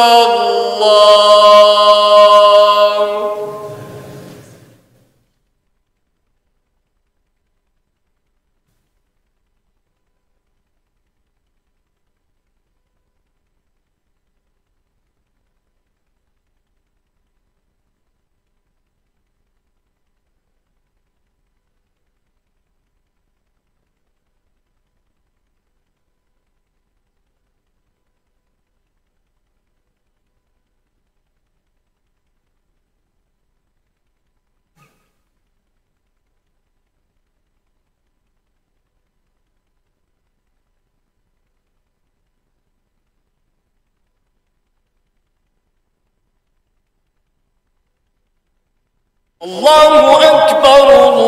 الله أكبر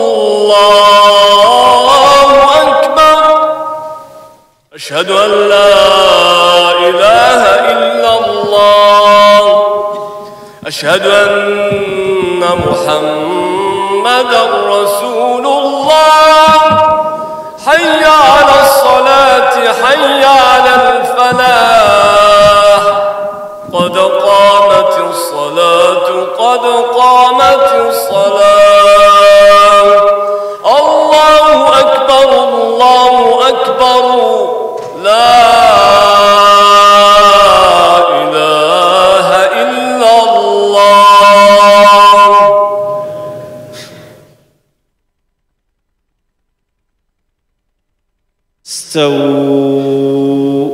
الله أكبر أشهد أن لا إله إلا الله أشهد أن محمدًا رسول الله حي على الصلاة حي على الفلاح قد قامت الصلاة قد قامت الصلاة الله أكبر الله أكبر لا إله إلا الله استووا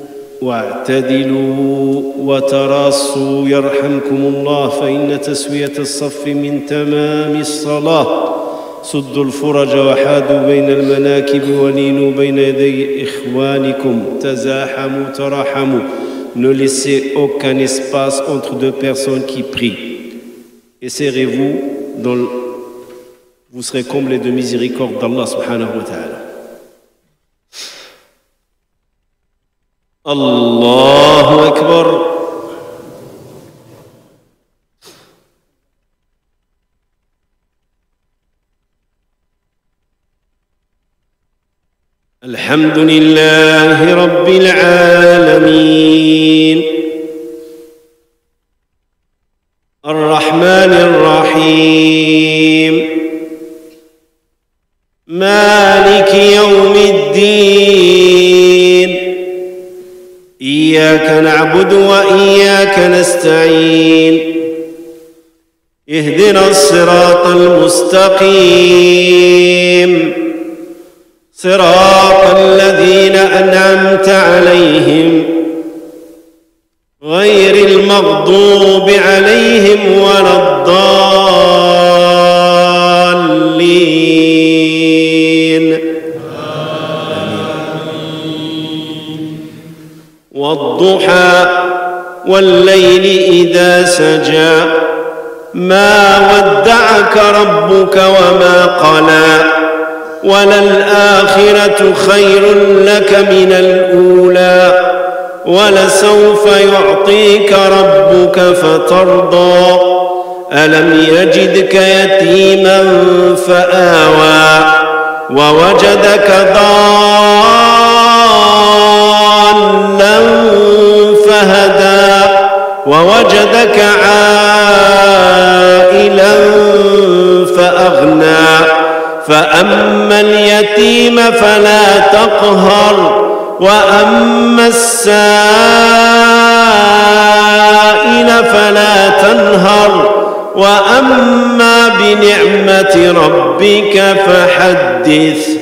واعتدلوا وتراصوا يرحمكم الله فإن تسوية الصف من تمام الصلاة سدوا الفرج وحادوا بين المناكب ولينوا بين يدي إخوانكم تزاحموا تراحموا. Ne laissez aucun espace entre deux personnes qui prient et serrez-vous vous serez comblés de miséricorde d'Allah subhanahu wa ta'ala. الله أكبر الحمد لله رب العالمين الرحمن الرحيم مالك يوم الدين إياك نعبد وإياك نستعين اهدنا الصراط المستقيم صراط الذين أنعمت عليهم غير المغضوب عليهم ولا الضالين والضحى والليل إذا سجى ما ودعك ربك وما قلى وللآخرة خير لك من الأولى ولسوف يعطيك ربك فترضى ألم يجدك يتيما فآوى ووجدك ضالا فهدى ووجدك عائلا فأغنى فأما اليتيم فلا تقهر وأما السائل فلا تنهر وأما بنعمة ربك فحدث.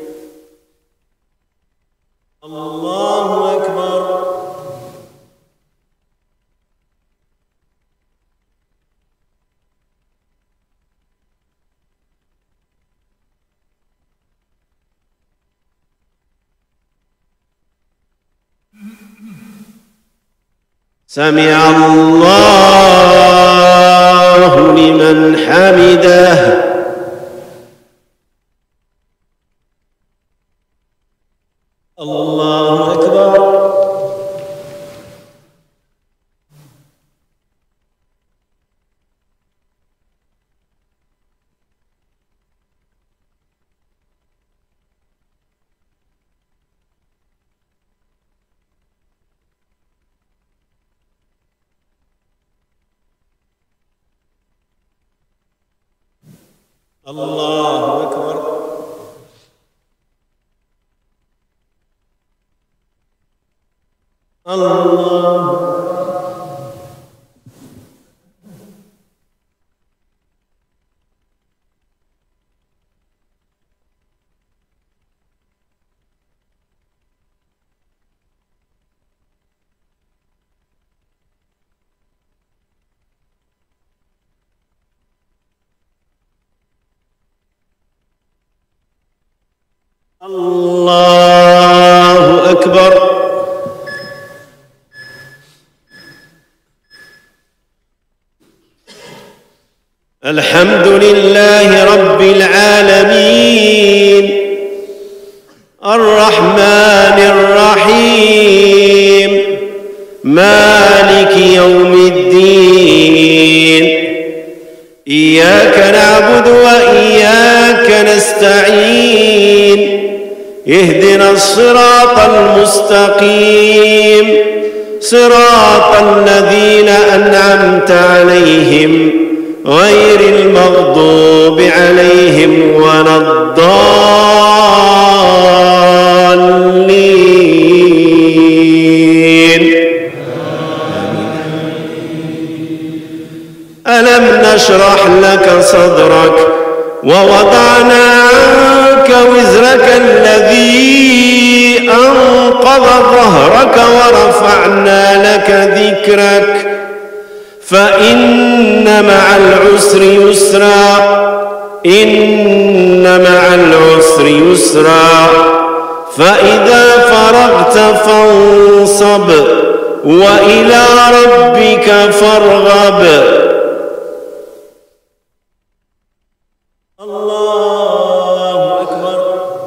الله أكبر. سمع الله لمن حمده. الله أكبر. الله أكبر. الله الله أكبر. الحمد لله رب العالمين الرحمن الرحيم مالك يوم الدين إياك نعبد وإياك نستعين اهدنا الصراط المستقيم صراط الذين أنعمت عليهم غير المغضوب عليهم ولا الضالين. ألم نشرح لك صدرك ووضعنا عنك وزرك الذي أنقض ظهرك ورفعنا لك ذكرك فإن مع العسر يسرا إن مع العسر يسرا فإذا فرغت فانصب وإلى ربك فارغب. الله أكبر.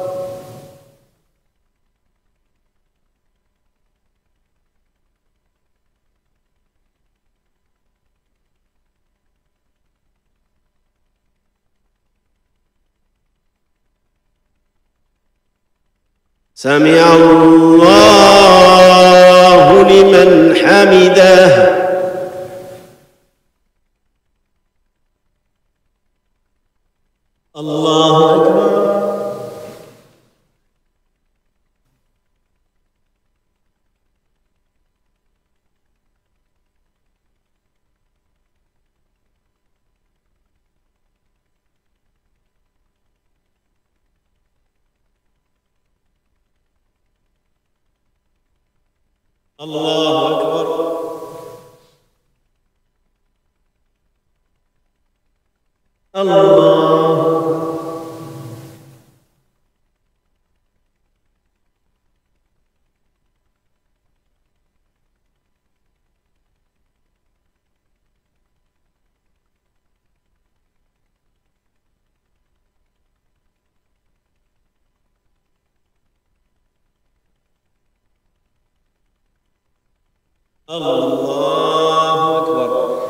سمع الله لمن حمده. الله أكبر. الله أكبر. الله الله أكبر.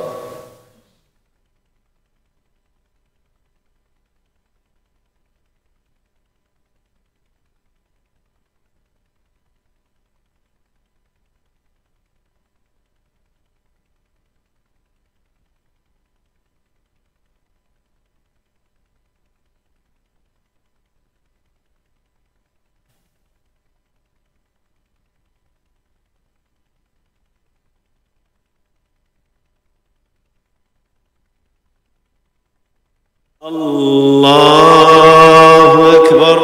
الله أكبر.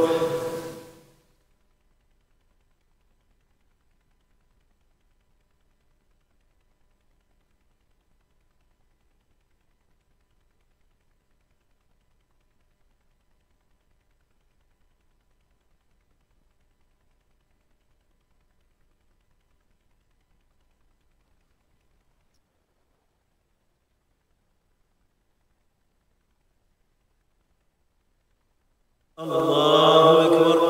الله أكبر.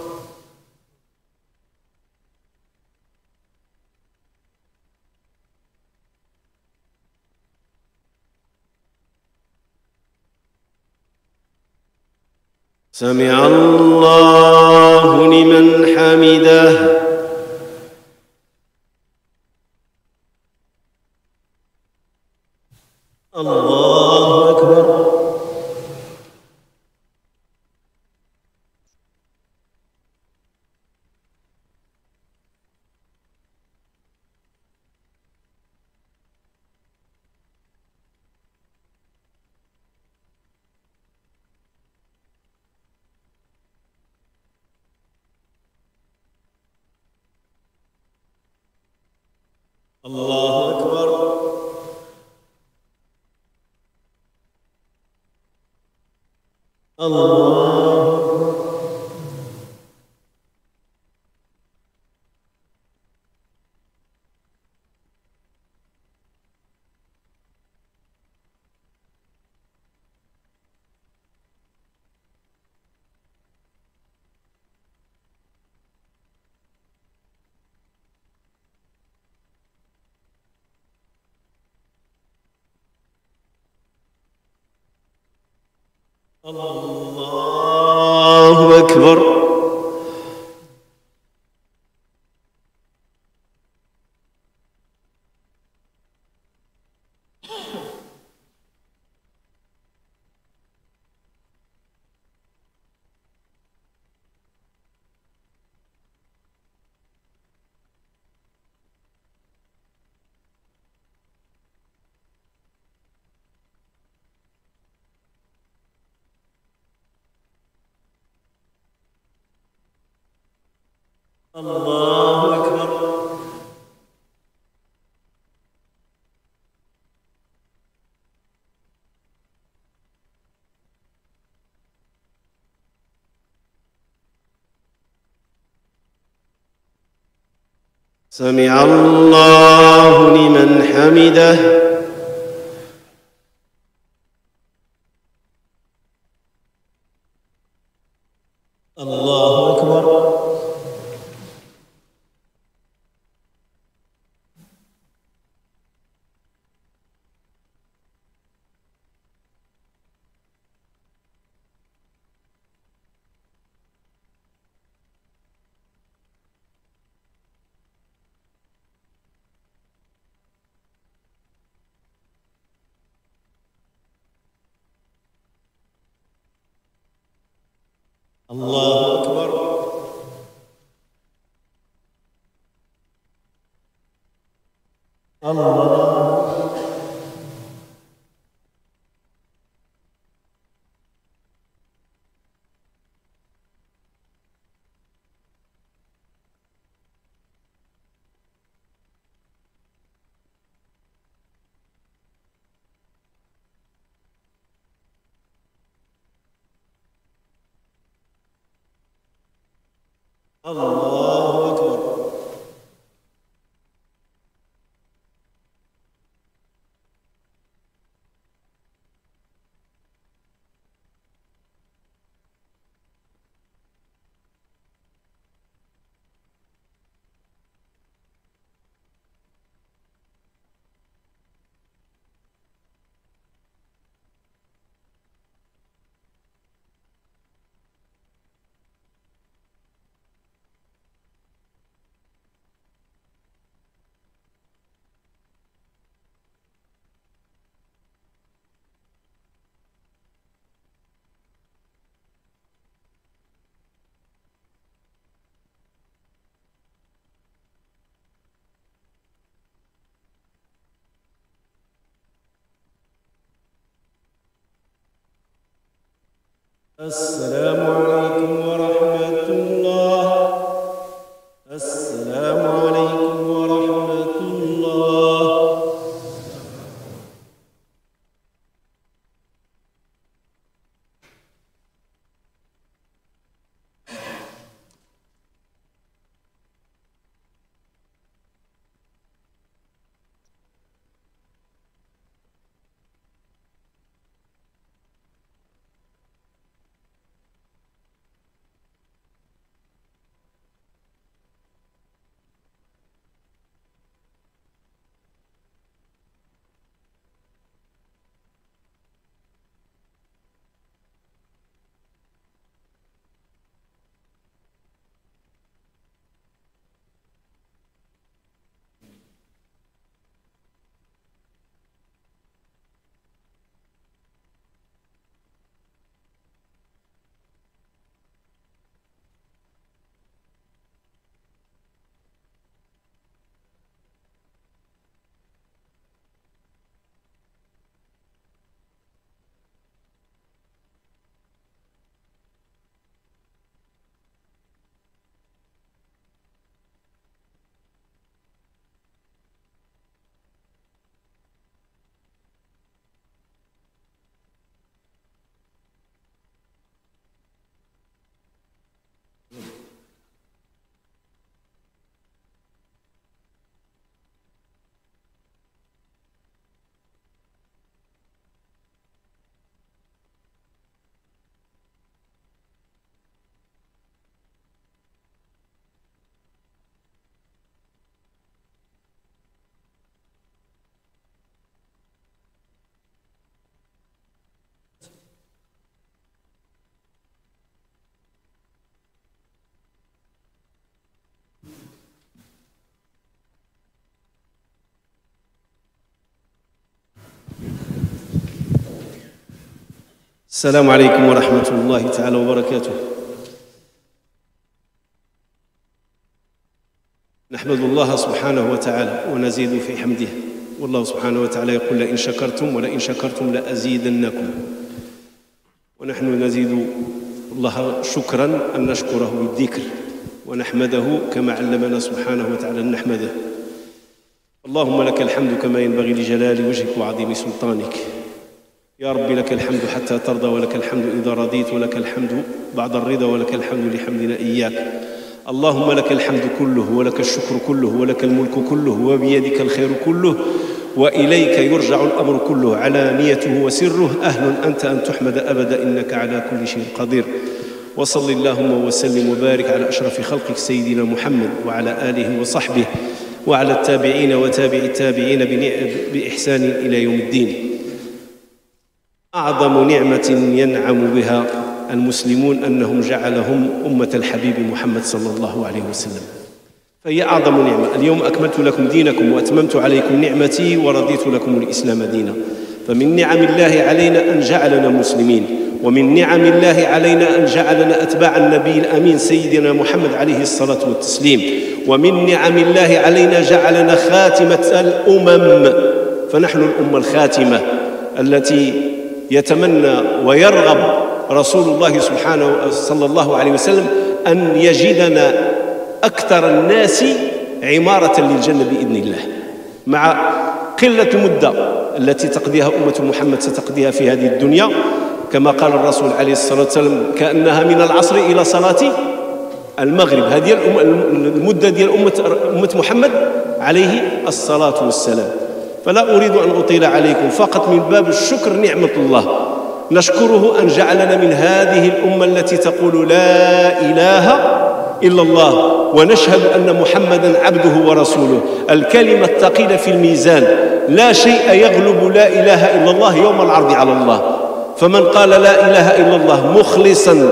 سمع الله لمن حمده. الله أكبر. الله أكبر. الله الله أكبر. الله أكبر. سمع الله لمن حمده. الله أكبر. الله أكبر. الله الله أكبر. السلام عليكم ورحمة الله. السلام عليكم ورحمة الله. السلام عليكم ورحمة الله تعالى وبركاته. نحمد الله سبحانه وتعالى ونزيد في حمده، والله سبحانه وتعالى يقول لئن شكرتم ولئن شكرتم لأزيدنكم. ونحن نزيد الله شكرا أن نشكره بالذكر ونحمده كما علمنا سبحانه وتعالى أن نحمده. اللهم لك الحمد كما ينبغي لجلال وجهك وعظيم سلطانك. يا رب لك الحمد حتى ترضى، ولك الحمد إذا رضيت، ولك الحمد بعد الرضا، ولك الحمد لحمدنا إياك. اللهم لك الحمد كله، ولك الشكر كله، ولك الملك كله، وبيدك الخير كله، وإليك يرجع الأمر كله، علانيته وسره. أهل أنت أن تحمد أبدا، إنك على كل شيء قدير. وصل اللهم وسلم وبارك على أشرف خلقك سيدنا محمد وعلى آله وصحبه وعلى التابعين وتابع التابعين بإحسان إلى يوم الدين. أعظم نعمة ينعم بها المسلمون أنهم جعلهم أمة الحبيب محمد صلى الله عليه وسلم، فهي أعظم نعمة. اليوم أكملت لكم دينكم وأتممت عليكم نعمتي ورضيت لكم الإسلام دينا. فمن نعم الله علينا أن جعلنا مسلمين، ومن نعم الله علينا أن جعلنا أتباع النبي الأمين سيدنا محمد عليه الصلاة والتسليم. ومن نعم الله علينا جعلنا خاتمة الأمم، فنحن الأمة الخاتمة التي يتمنى ويرغب رسول الله سبحانه صلى الله عليه وسلم أن يجدنا أكثر الناس عمارة للجنة بإذن الله، مع قلة المدة التي تقضيها أمة محمد ستقضيها في هذه الدنيا. كما قال الرسول عليه الصلاة والسلام كأنها من العصر إلى صلاة المغرب. هذه المدة ديال أمة محمد عليه الصلاة والسلام. فلا أريد أن أطيل عليكم، فقط من باب الشكر نعمة الله، نشكره أن جعلنا من هذه الأمة التي تقول لا إله إلا الله، ونشهد أن محمدًا عبده ورسوله. الكلمة الثقيلة في الميزان، لا شيء يغلب لا إله إلا الله يوم العرض على الله. فمن قال لا إله إلا الله مخلصاً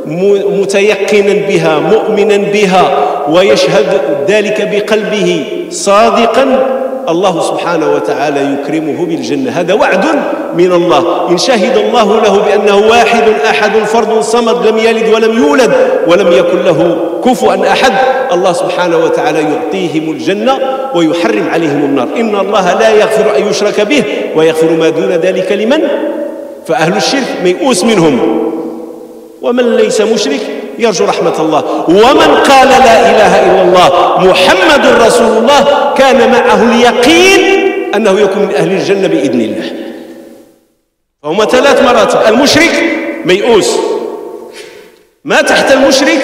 متيقنا بها مؤمنا بها ويشهد ذلك بقلبه صادقاً، الله سبحانه وتعالى يكرمه بالجنة. هذا وعد من الله. إن شهد الله له بأنه واحد أحد فرد صمد لم يلد ولم يولد ولم يكن له كفوا أحد، الله سبحانه وتعالى يعطيهم الجنة ويحرم عليهم النار. إن الله لا يغفر أن يشرك به ويغفر ما دون ذلك لمن؟ فأهل الشرك ميؤوس منهم، ومن ليس مشرك يرجو رحمة الله. ومن قال لا إله إلا الله محمد رسول الله كان معه اليقين أنه يكون من أهل الجنة بإذن الله. فهما 3 مراتب. المشرك ميؤوس، ما تحت المشرك.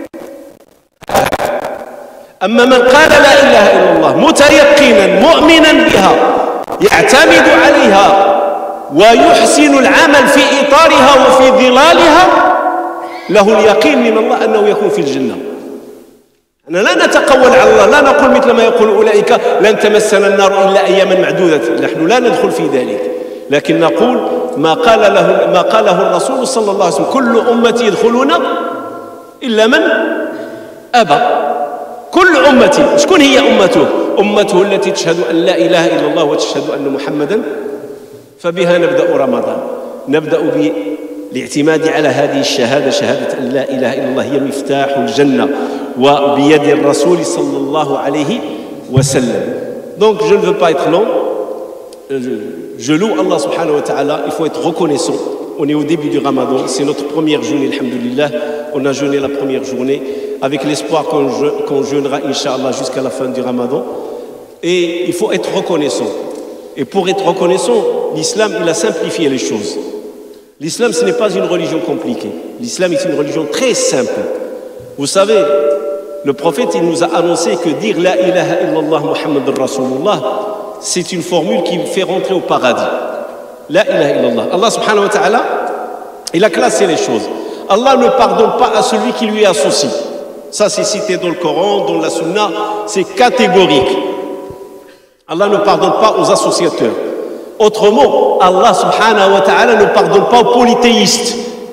أما من قال لا إله إلا الله متيقنا مؤمنا بها يعتمد عليها ويحسن العمل في إطارها وفي ظلالها، له اليقين من الله أنه يكون في الجنة. أنا لا نتقول على الله، لا نقول مثل ما يقول أولئك لن تمسنا النار إلا أياما معدودة، نحن لا ندخل في ذلك، لكن نقول ما قاله الرسول صلى الله عليه وسلم: كل أمتي يدخلون إلا من أبى. كل أمتي. شكون هي أمته؟ أمته التي تشهد أن لا إله إلا الله وتشهد أن محمدا. فبها نبدأ رمضان، نبدأ بالاعتماد على هذه الشهادة، شهادة أن لا إله إلا الله هي مفتاح الجنة، وبيد الرسول صلى الله عليه وسلم. Donc je ne veux pas être long, je loue Allah subhanahu wa ta'ala. Il faut être reconnaissant. On est au début du Ramadan, c'est notre première journée, alhamdulillah. On a jeûné la première journée avec l'espoir qu'on jeûnera Inch'Allah jusqu'à la fin du Ramadan. Et il faut être reconnaissant. Et pour être reconnaissant, l'islam, il a simplifié les choses. L'islam, ce n'est pas une religion compliquée. L'islam est une religion très simple. Vous savez, le prophète, il nous a annoncé que dire la ilaha illallah Muhammadur Rasulullah, c'est une formule qui fait rentrer au paradis. La ilaha illallah. Allah subhanahu wa ta'ala, il a classé les choses. Allah ne pardonne pas à celui qui lui associe. Ça, c'est cité dans le Coran, dans la Sunna, c'est catégorique. Allah ne pardonne pas aux associateurs. Autrement, Allah subhanahu wa ta'ala ne pardonne pas aux polythéistes.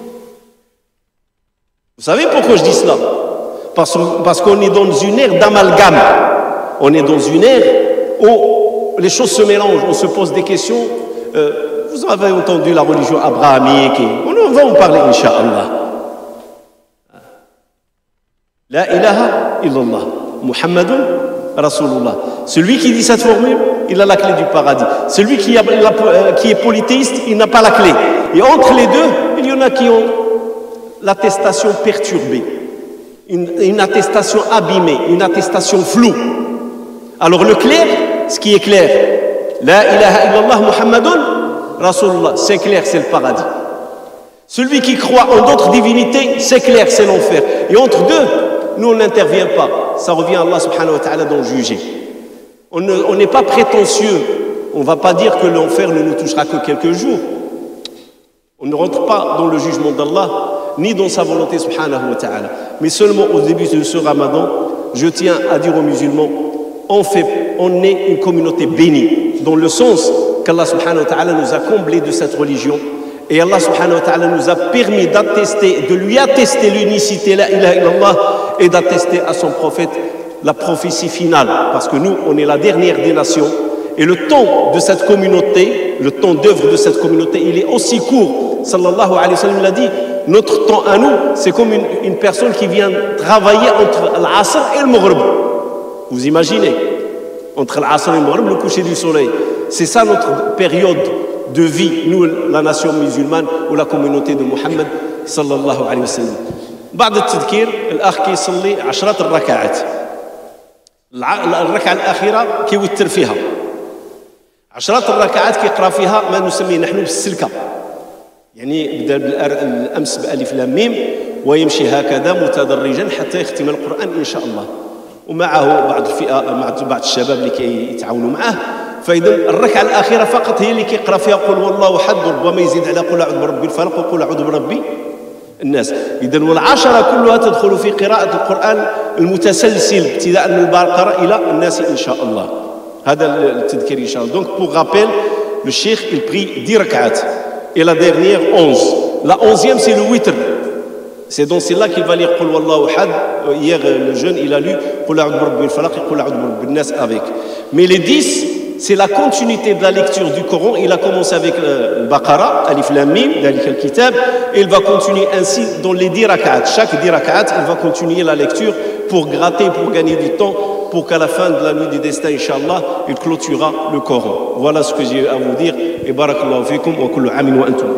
Vous savez pourquoi je dis cela? Parce qu'on est dans une ère d'amalgame. On est dans une ère où les choses se mélangent. On se pose des questions. Vous avez entendu la religion abrahamique. On va en parler, Inch'Allah. La ilaha illallah, Muhammadun Rasulullah. Celui qui dit cette formule, il a la clé du paradis. Celui qui est polythéiste, il n'a pas la clé. Et entre les deux, il y en a qui ont l'attestation perturbée, une attestation abîmée, une attestation floue. Alors le clair, ce qui est clair, La ilaha illallah Muhammadun Rasulullah, c'est clair, c'est le paradis. Celui qui croit en d'autres divinités, c'est clair, c'est l'enfer. Et entre deux, nous on n'intervient pas. Ça revient à Allah subhanahu wa ta'ala d'en juger. On n'est pas prétentieux. On ne va pas dire que l'enfer ne nous touchera que quelques jours. On ne rentre pas dans le jugement d'Allah, ni dans sa volonté subhanahu wa ta'ala. Mais seulement au début de ce ramadan, je tiens à dire aux musulmans, on est une communauté bénie, dans le sens qu'Allah subhanahu wa ta'ala nous a comblés de cette religion. Et Allah subhanahu wa ta'ala nous a permis d'attester, de lui attester l'unicité, la ilaha illallah, et d'attester à son prophète la prophétie finale. Parce que nous, on est la dernière des nations. Et le temps de cette communauté, le temps d'œuvre de cette communauté, il est aussi court. Sallallahu alayhi wa sallam l'a dit, notre temps à nous, c'est comme une personne qui vient travailler entre l'Asr et le Maghrib. Vous imaginez, entre l'Asr et le Maghrib, le coucher du soleil. C'est ça notre période de vie, nous, la nation musulmane ou la communauté de Muhammad sallallahu alayhi wa sallam. بعد التذكير الأخ كيصلي 10 الركعات. الركعة الأخيرة كيوتر فيها. 10 الركعات كيقرأ فيها ما نسميه نحن بالسلكة. يعني بدأ الأمس بألف لام ميم ويمشي هكذا متدرجا حتى يختم القرآن إن شاء الله. ومعه بعض الفئة بعض الشباب اللي كيتعاونوا معه. فإذا الركعة الأخيرة فقط هي اللي كيقرأ فيها قل والله أحد، ربما يزيد على قل أعوذ برب الفلق وقل أعوذ برب الناس. إذا والعشرة كلها تدخل في قراءة القرآن المتسلسل ابتداء من البقرة إلى الناس إن شاء الله. هذا التذكير إن شاء الله. Donc pour rappel, le cheikh il prie 10 rak'at et la dernière 11. La 11e c'est le witr. C'est dans celle-là qu'il va lire Qul Wallahu Ahad. Hier le jeune il a lu Qul A'udhu Birabbil Falaq et Qul A'udhu Birabbin Nas avec. Mais les 10 c'est la continuité de la lecture du Coran. Il a commencé avec le Baqara, Alif Lam Mim, Dhalika al-Kitab, et il va continuer ainsi dans les 10 rak'at. Chaque 10 rak'at, il va continuer la lecture pour gratter, pour gagner du temps, pour qu'à la fin de la nuit du destin, Inch'Allah, il clôturera le Coran. Voilà ce que j'ai à vous dire. Et barakallahu fikum wa kullu amin wa antum.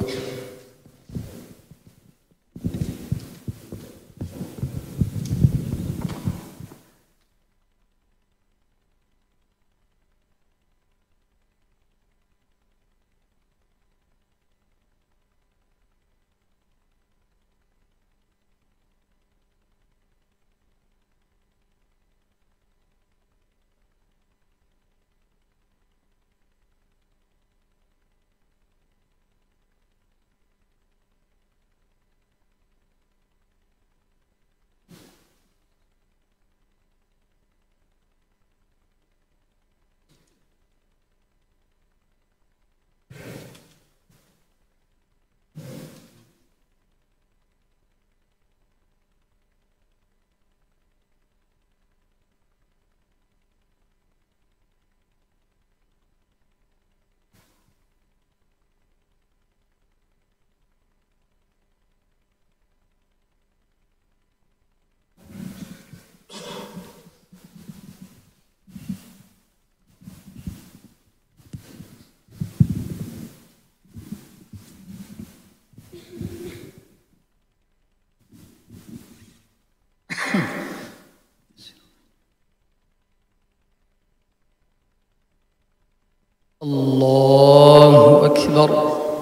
الله أكبر.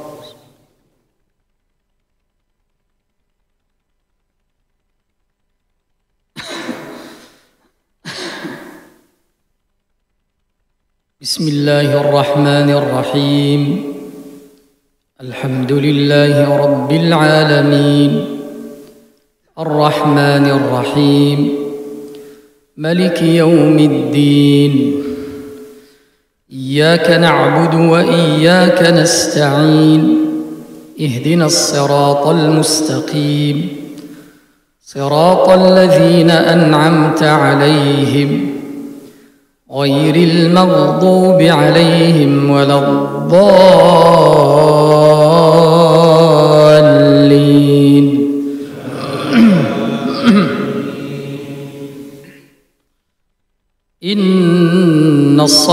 بسم الله الرحمن الرحيم. الحمد لله رب العالمين الرحمن الرحيم ملك يوم الدين. إياك نعبد وإياك نستعين. اهدنا الصراط المستقيم صراط الذين أنعمت عليهم غير المغضوب عليهم ولا الضالين.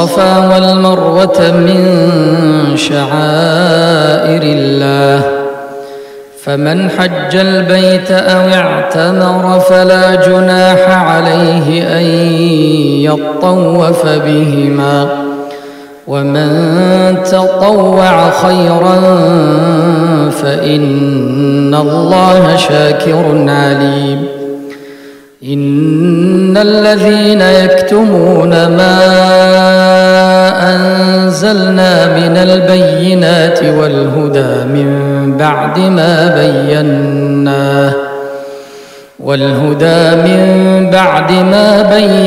الصفا والمروة من شعائر الله فمن حج البيت أو اعتمر فلا جناح عليه أن يطوف بهما ومن تطوع خيرا فإن الله شاكر عليم إن الذين يكتمون ما أنزلنا من البينات والهدى من بعد ما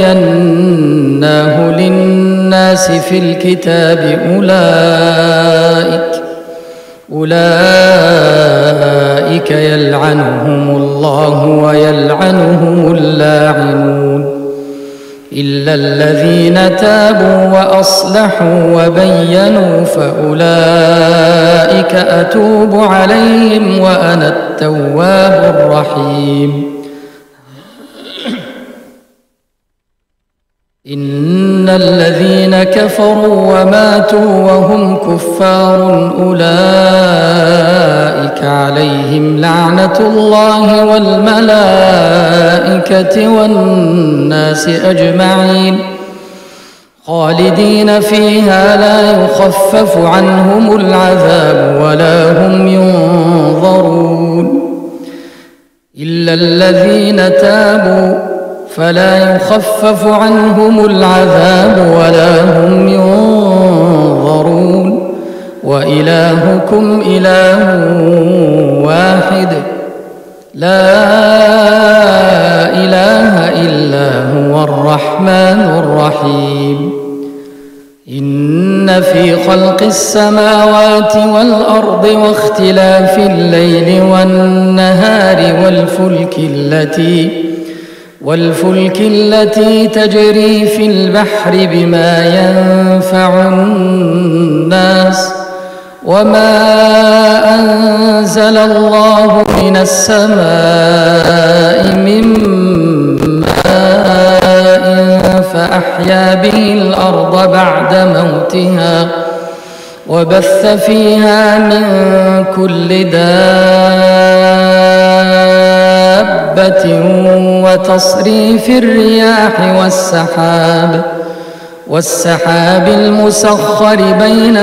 بيناه للناس في الكتاب أولئك يلعنهم الله ويلعنهم اللاعنون إلا الذين تابوا وأصلحوا وبينوا فأولئك أتوب عليهم وأنا التواب الرحيم إن الذين كفروا وماتوا وهم كفار أولئك عليهم لعنة الله والملائكة والناس أجمعين خالدين فيها لا يخفف عنهم العذاب ولا هم ينظرون إلا الذين تابوا فلا يخفف عنهم العذاب ولا هم ينظرون وإلهكم إله واحد لا إله إلا هو الرحمن الرحيم إن في خلق السماوات والأرض واختلاف الليل والنهار والفلك التي تجري في البحر بما ينفع الناس وما أنزل الله من السماء من ماء فأحيا به الأرض بعد موتها وبث فيها من كل دابة وتصريف الرياح والسحاب المسخر بين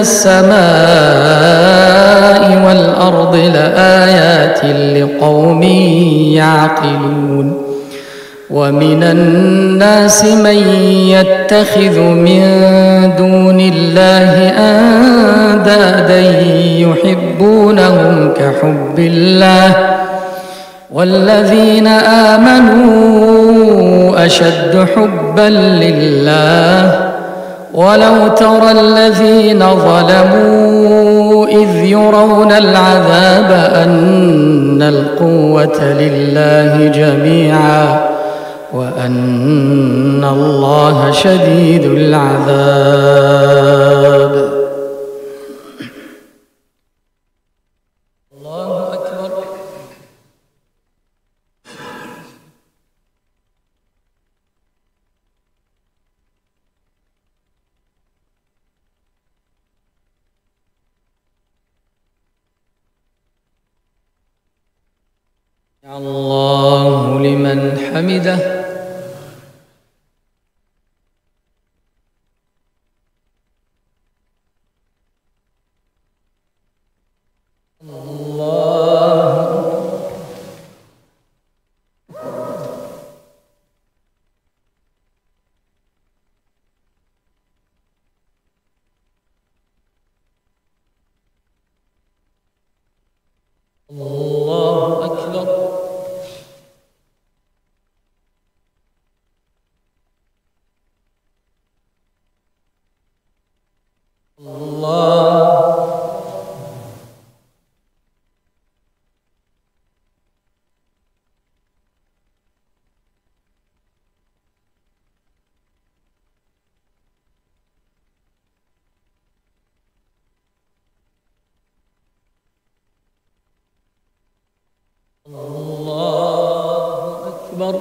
السماء والأرض لآيات لقوم يعقلون ومن الناس من يتخذ من دون الله أندادا يحبونهم كحب الله والذين آمنوا أشد حبا لله ولو ترى الذين ظلموا إذ يرون العذاب أن القوة لله جميعا وأن الله شديد العذاب. الله أكبر. الله لمن حمده. الله أكبر. الله أكبر.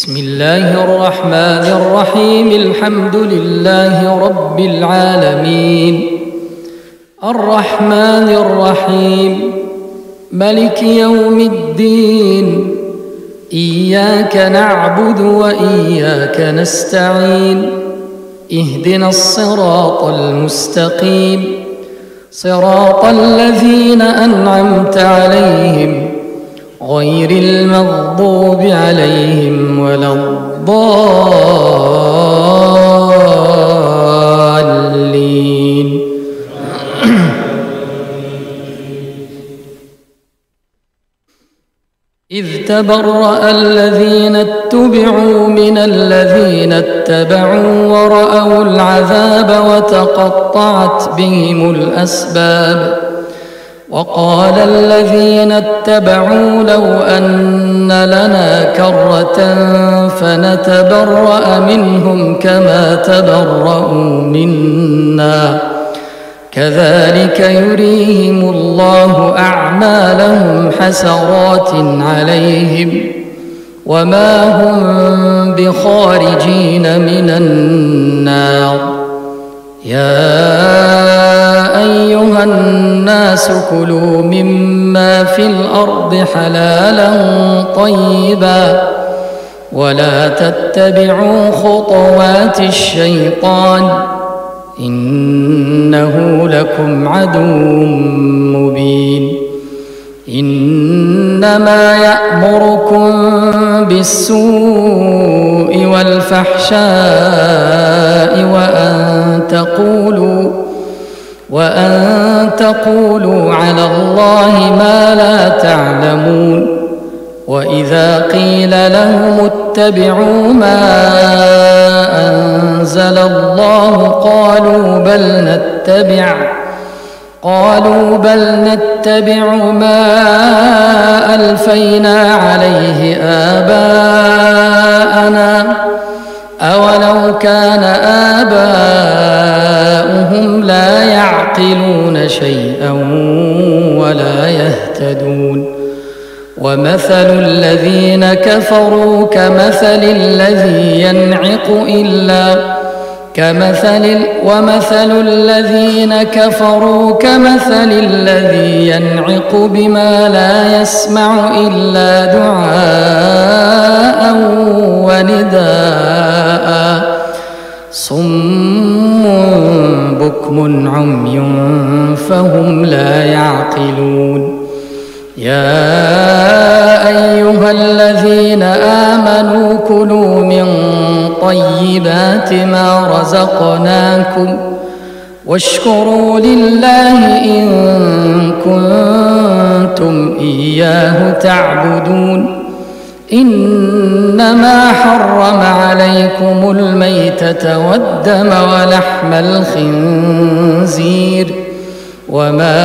بسم الله الرحمن الرحيم. الحمد لله رب العالمين، الرحمن الرحيم، ملك يوم الدين. إياك نعبد وإياك نستعين. اهدنا الصراط المستقيم، صراط الذين أنعمت عليهم غير المغضوب عليهم ولا الضالين. إذ تبرأ الذين اتبعوا من الذين اتبعوا ورأوا العذاب وتقطعت بهم الأسباب. وقال الذين اتبعوا لو أن لنا كرة فنتبرأ منهم كما تبرأوا منا كذلك يريهم الله أعمالهم حسرات عليهم وما هم بخارجين من النار. يا أيها الناس كلوا مما في الأرض حلالا طيبا ولا تتبعوا خطوات الشيطان إنه لكم عدو مبين. إنما يأمركم بالسوء والفحشاء وأن تقولوا على الله ما لا تعلمون. وإذا قيل لهم اتبعوا ما أنزل الله قالوا بل نتبع ما ألفينا عليه آباءنا أولو كان آباؤهم لا يعقلون شيئا ولا يهتدون. ومثل الذين كفروا كمثل الذي ينعق بما لا يسمع إلا دعاء ونداء صم بكم عمي فهم لا يعقلون. يا أيها الذين آمنوا كلوا من طيبات ما رزقناكم واشكروا لله إن كنتم إياه تعبدون. إنما حرم عليكم الميتة والدم ولحم الخنزير وما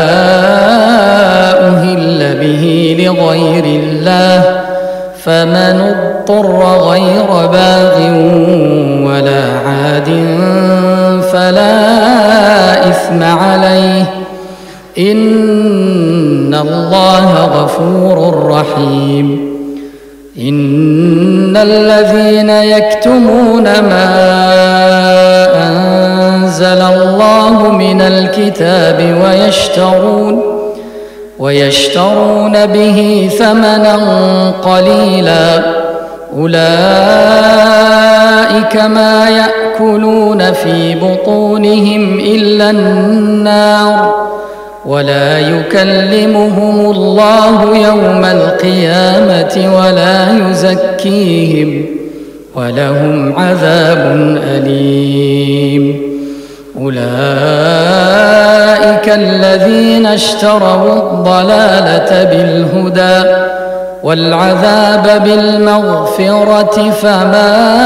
أهل به لغير الله فمن اضطر غير باغ ولا عاد فلا إثم عليه إن الله غفور رحيم. إن الذين يكتمون ما أنزل الله من الكتاب ويشترون به ثمنا قليلا أولئك ما يأكلون في بطونهم إلا النار ولا يكلمهم الله يوم القيامة ولا يزكيهم ولهم عذاب أليم. أولئك الذين اشتروا الضلالة بالهدى والعذاب بالمغفرة فما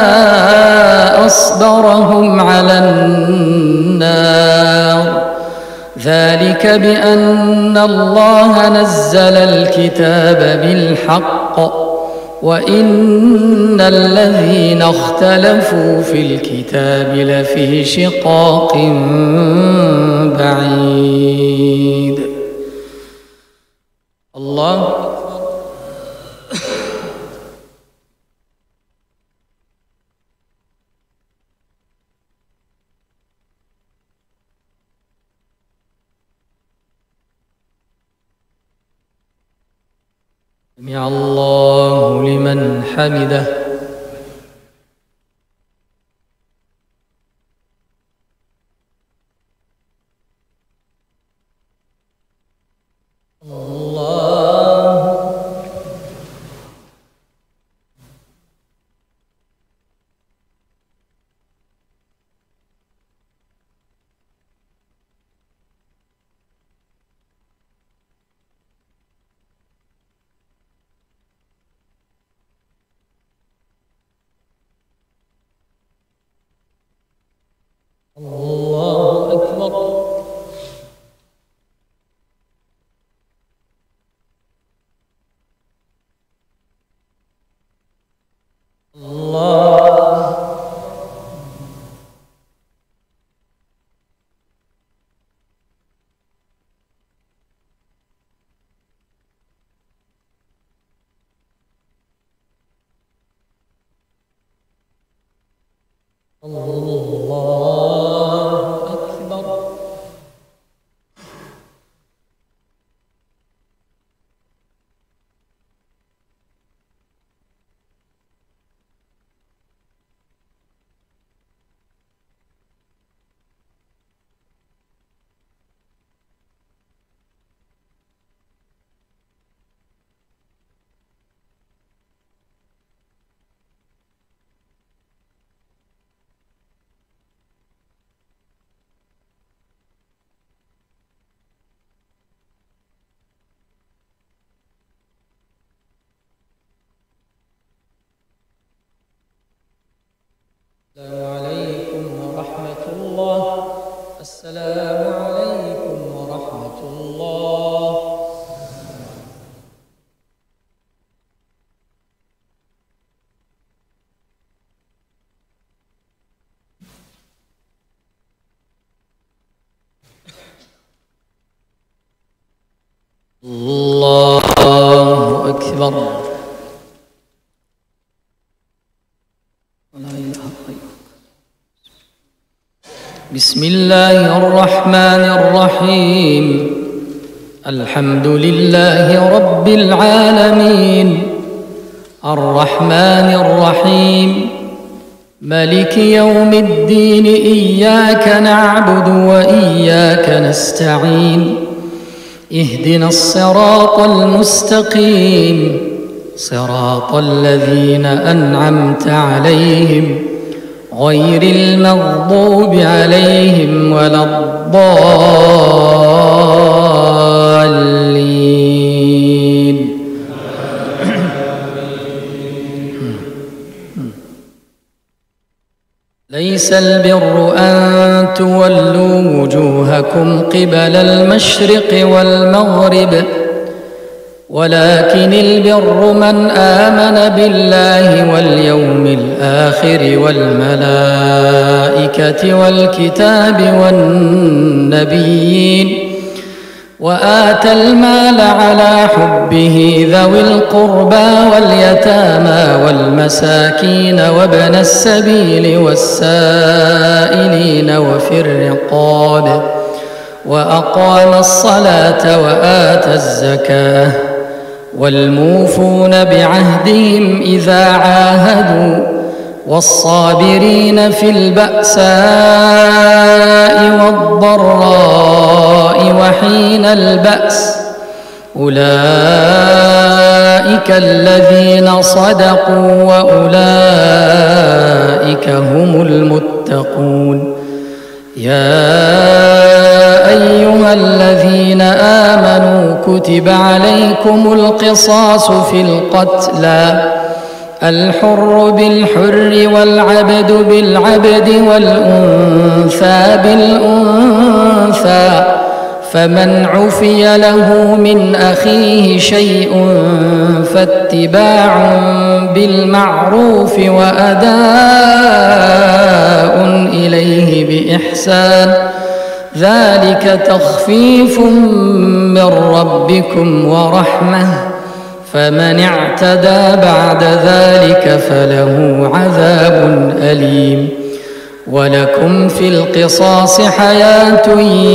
أصبرهم على النار. ذلك بأن الله نزل الكتاب بالحق وإن الذين اختلفوا في الكتاب لفي شقاق بعيد. الله سمع الله لمن حمده. الله أكبر. السلام عليكم ورحمة الله. السلام عليكم ورحمة الله. الله أكبر. بسم الله الرحمن الرحيم. الحمد لله رب العالمين الرحمن الرحيم مالك يوم الدين. إياك نعبد وإياك نستعين. اهدنا الصراط المستقيم صراط الذين أنعمت عليهم غير المغضوب عليهم ولا الضالين. ليس البر أن تولوا وجوهكم قبل المشرق والمغرب ولكن البر من آمن بالله واليوم الآخر والملائكة والكتاب والنبيين وآتى المال على حبه ذوي القربى واليتامى والمساكين وابن السبيل والسائلين وفي الرقاب وأقام الصلاة وآتى الزكاة والموفون بعهدهم إذا عاهدوا والصابرين في البأساء والضراء وحين البأس أولئك الذين صدقوا وأولئك هم المتقون. يا أيها الذين آمنوا كتب عليكم القصاص في القتلى الحر بالحر والعبد بالعبد والأنثى بالأنثى فمن عفي له من أخيه شيء فاتباع بالمعروف وأداء إليه بإحسان ذلك تخفيف من ربكم ورحمة فمن اعتدى بعد ذلك فله عذاب أليم. ولكم في القصاص حياة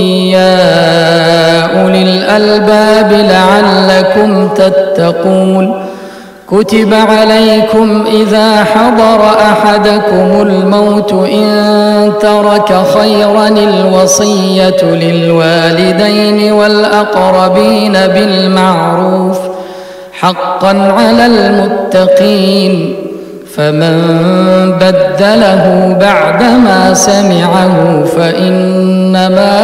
يا أولي الألباب لعلكم تتقون. كتب عليكم إذا حضر أحدكم الموت إن ترك خيرا الوصية للوالدين والأقربين بالمعروف حقا على المتقين. فمن بدله بعدما سمعه فإنما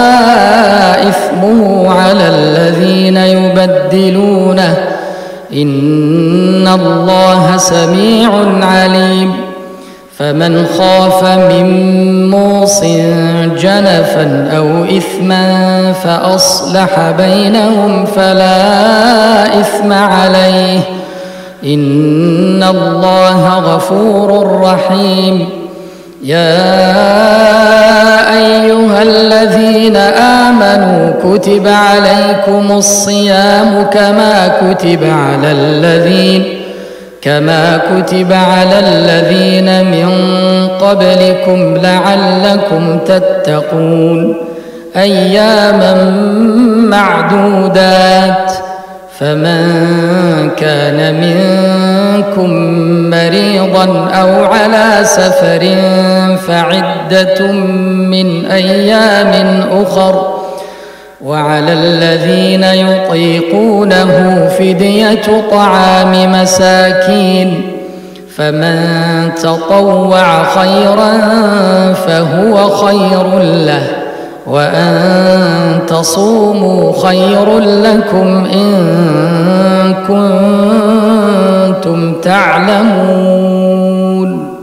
إثمه على الذين يبدلونه إن الله سميع عليم. فمن خاف من موص جنفا أو إثما فأصلح بينهم فلا إثم عليه إن الله غفور رحيم. يا أيها الذين آمنوا كتب عليكم الصيام كما كتب على الذين من قبلكم لعلكم تتقون. أياما معدودات. فمن كان منكم مريضا أو على سفر فعدة من أيام أخر. وعلى الذين يطيقونه فدية طعام مساكين. فمن تطوع خيرا فهو خير له وأن تصوموا خير لكم إن كنتم تعلمون.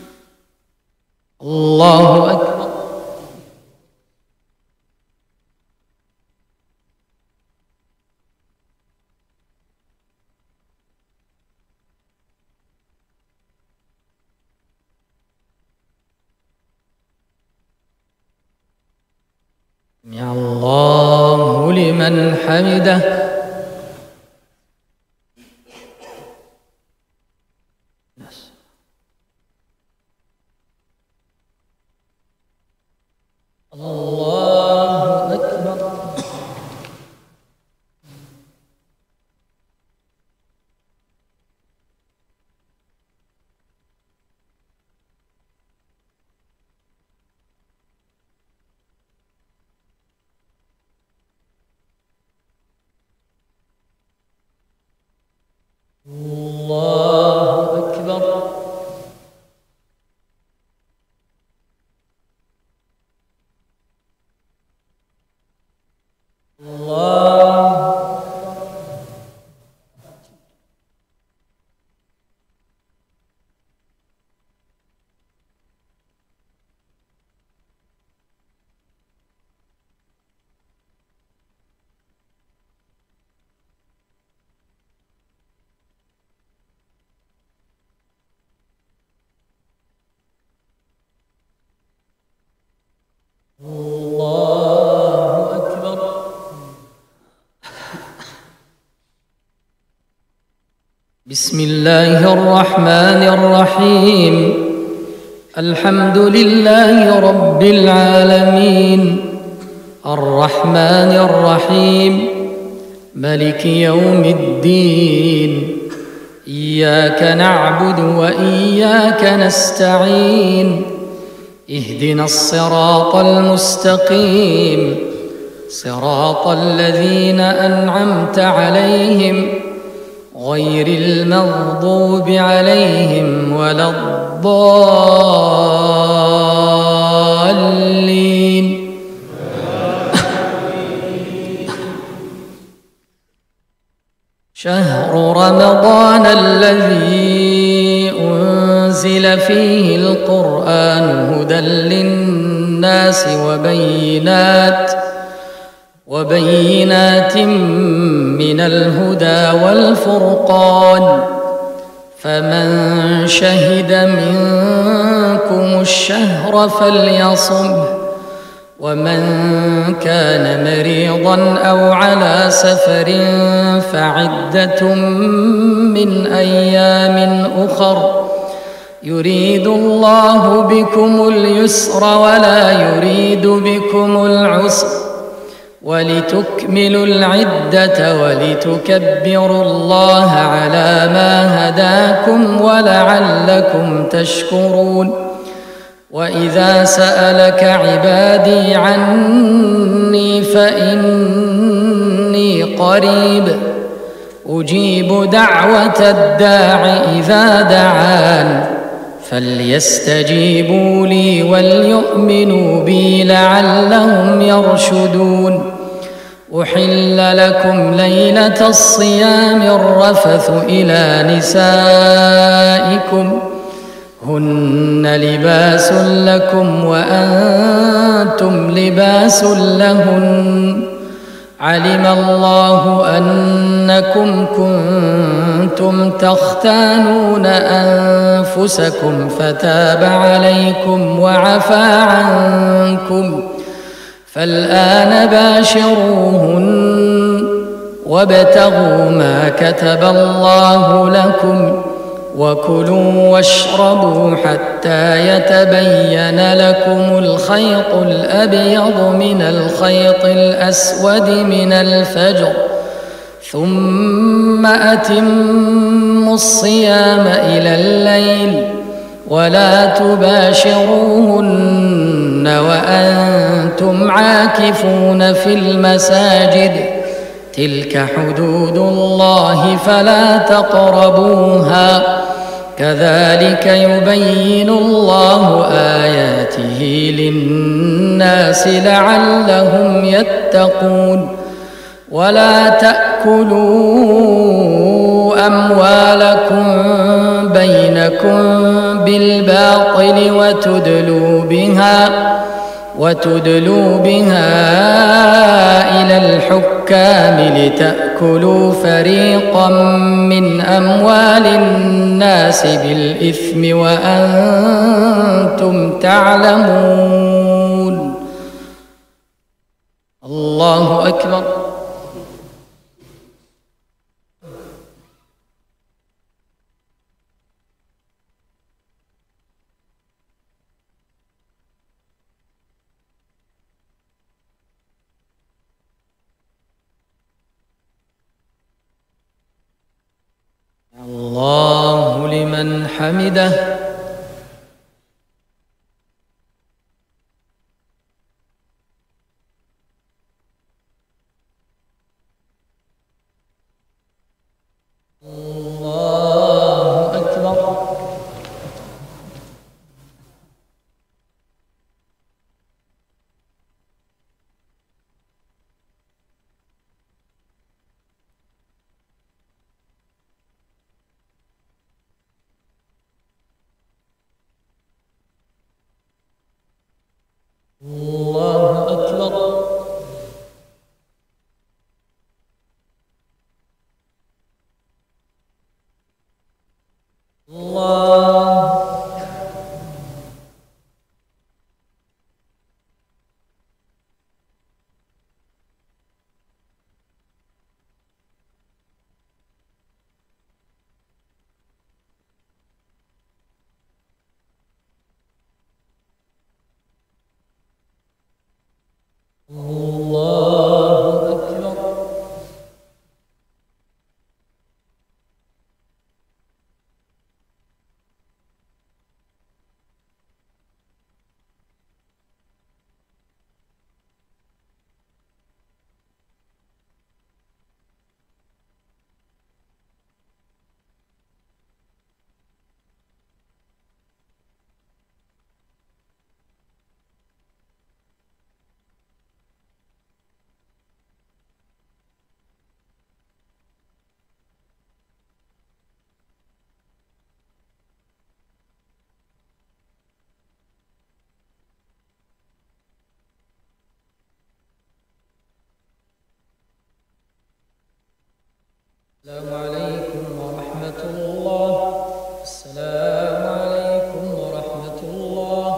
الله أكبر. سمع الله لمن حمده. الله أكبر. الله أكبر. الله أكبر. بسم الله الرحمن الرحيم. الحمد لله رب العالمين الرحمن الرحيم ملك يوم الدين. إياك نعبد وإياك نستعين. اهدنا الصراط المستقيم صراط الذين أنعمت عليهم غير المغضوب عليهم ولا الضالين. شهر رمضان الذي أنزل فيه القرآن هدى للناس وبينات من الهدى والفرقان. فمن شهد منكم الشهر فليصمه. ومن كان مريضا أو على سفر فعدة من أيام أخر. يريد الله بكم اليسر ولا يريد بكم العسر ولتكملوا العدة ولتكبروا الله على ما هداكم ولعلكم تشكرون وإذا سألك عبادي عني فإني قريب أجيب دعوة الداع إذا دعان فليستجيبوا لي وليؤمنوا بي لعلهم يرشدون أحل لكم ليلة الصيام الرفث إلى نسائكم هن لباس لكم وأنتم لباس لهن علم الله أنكم كنتم تختانون أنفسكم فتاب عليكم وعفى عنكم فالآن باشروهن وابتغوا ما كتب الله لكم وكلوا واشربوا حتى يتبين لكم الخيط الأبيض من الخيط الأسود من الفجر ثم أتموا الصيام إلى الليل ولا تباشروهن وأنتم عاكفون في المساجد تلك حدود الله فلا تقربوها كذلك يبين الله آياته للناس لعلهم يتقون ولا تأكلوا أموالكم بينكم بالباطل وتدلوا بها إلى الحكام لتأكلوا فريقا من أموال الناس بالإثم وأنتم تعلمون الله أكبر الله لمن حمده الله أكبر الله أكبر الله الله أكبر السلام عليكم ورحمة الله السلام عليكم ورحمة الله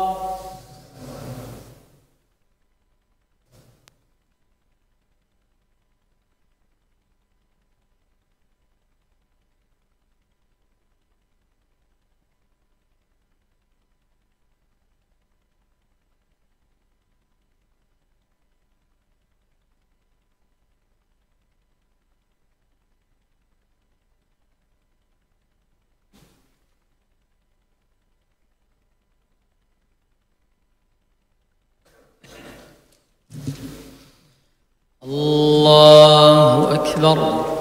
أكبر.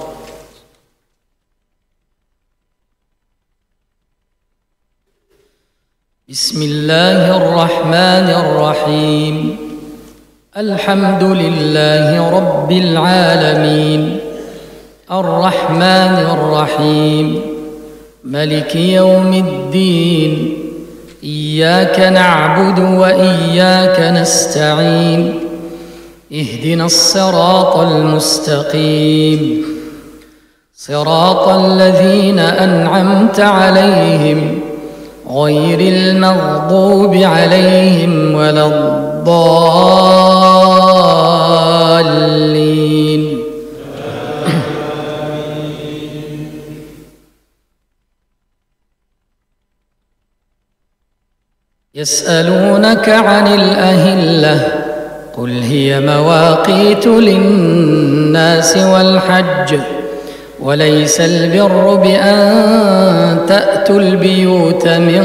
بسم الله الرحمن الرحيم. الحمد لله رب العالمين، الرحمن الرحيم، ملك يوم الدين، إياك نعبد وإياك نستعين، اهدنا الصراط المستقيم، صراط الذين أنعمت عليهم غير المغضوب عليهم ولا الضالين. يسألونك عن الأهلة قل هي مواقيت للناس والحج، وليس البر بأن تأتوا البيوت من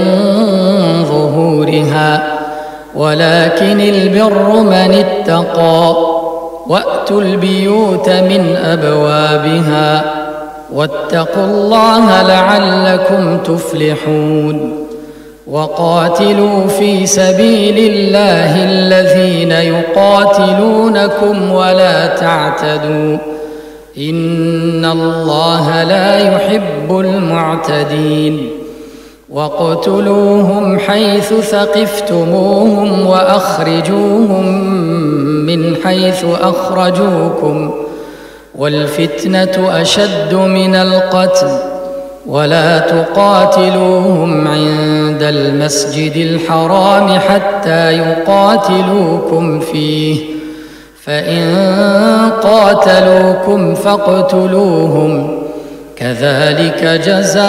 ظهورها، ولكن البر من اتقى، وأتوا البيوت من أبوابها، واتقوا الله لعلكم تفلحون. وقاتلوا في سبيل الله الذين يقاتلونكم ولا تعتدوا، إن الله لا يحب المعتدين. واقتلوهم حيث ثقفتموهم وأخرجوهم من حيث أخرجوكم، والفتنة أشد من القتل، ولا تقاتلوهم عند المسجد الحرام حتى يقاتلوكم فيه، فإن قاتلوكم فاقتلوهم، كذلك جزاء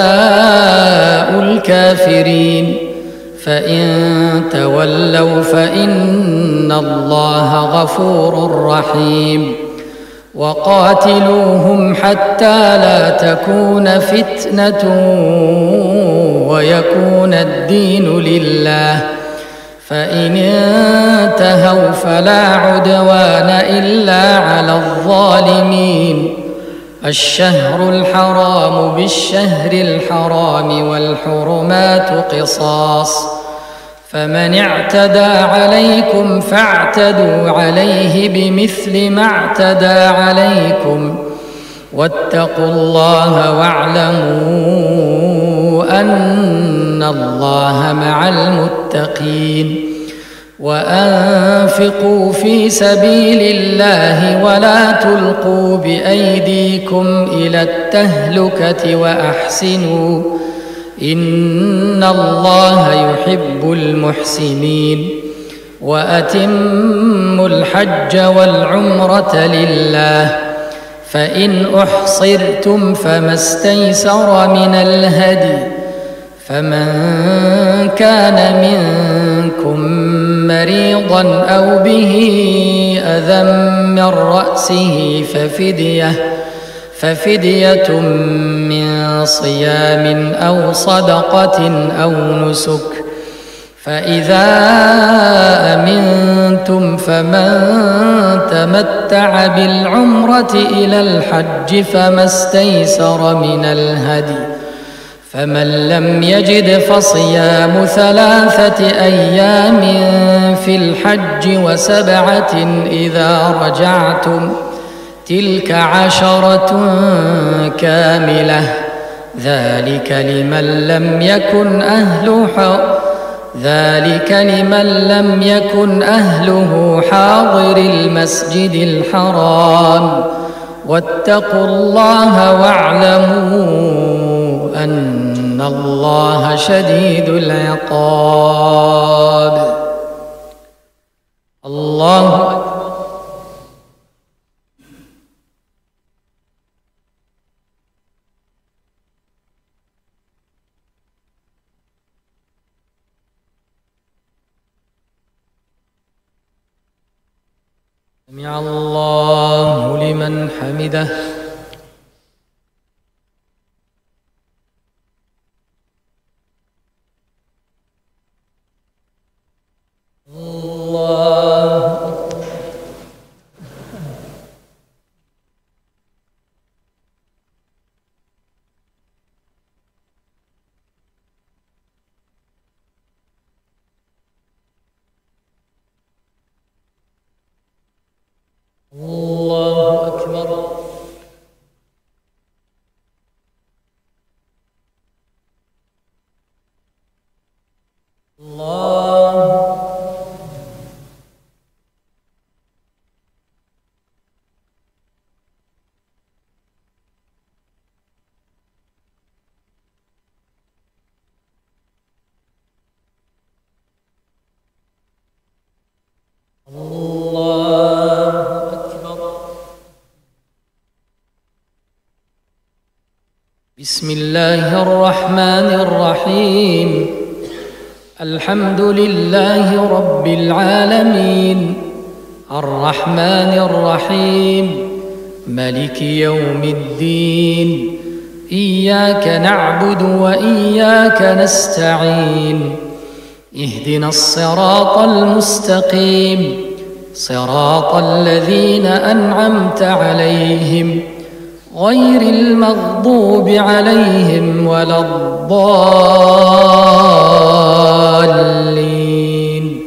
الكافرين. فإن تولوا فإن الله غفور رحيم. وقاتلوهم حتى لا تكون فتنة ويكون الدين لله، فإن انتهوا فلا عدوان إلا على الظالمين. الشهر الحرام بالشهر الحرام والحرمات قصاص، فمن اعتدى عليكم فاعتدوا عليه بمثل ما اعتدى عليكم، واتقوا الله واعلموا أن الله مع المتقين. وأنفقوا في سبيل الله ولا تلقوا بأيديكم إلى التهلكة وأحسنوا، إن الله يحب المحسنين. وأتموا الحج والعمرة لله، فإن أحصرتم فما استيسر من الهدي، فمن كان منكم مريضا أو به أذى من رأسه ففدية من صيام أو صدقة أو نسك، فإذا أمنتم فمن تمتع بالعمرة إلى الحج فما استيسر من الهدي، فمن لم يجد فصيام 3 أيام في الحج و7 إذا رجعتم، تلك 10 كاملة، ذلك لمن لم يكن أهله حاضر المسجد الحرام. واتقوا الله واعلموا أن الله شديد العقاب. الله أكبر. سمع الله لمن حمده. الله بسم الله الرحمن الرحيم. الحمد لله رب العالمين، الرحمن الرحيم، ملك يوم الدين. إياك نعبد وإياك نستعين. اهدنا الصراط المستقيم، صراط الذين أنعمت عليهم غير المغضوب عليهم ولا الضالين.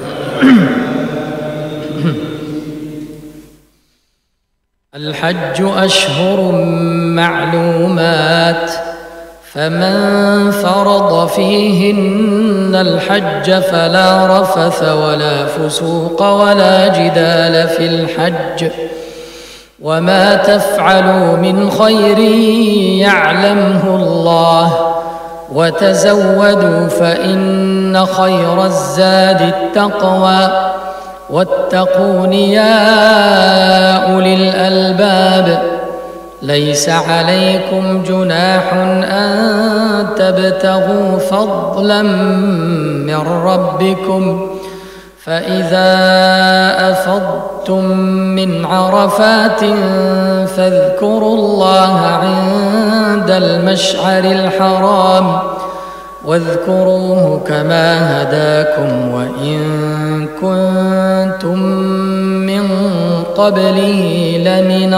الحج أشهر معلومات، فمن فرض فيهن الحج فلا رفث ولا فسوق ولا جدال في الحج، وما تفعلوا من خير يعلمه الله، وتزودوا فإن خير الزاد التقوى، واتقون يا أولي الألباب. ليس عليكم جناح أن تبتغوا فضلا من ربكم، فإذا أفضتم من عرفات فاذكروا الله عند المشعر الحرام، واذكروه كما هداكم وإن كنتم من قبله لمن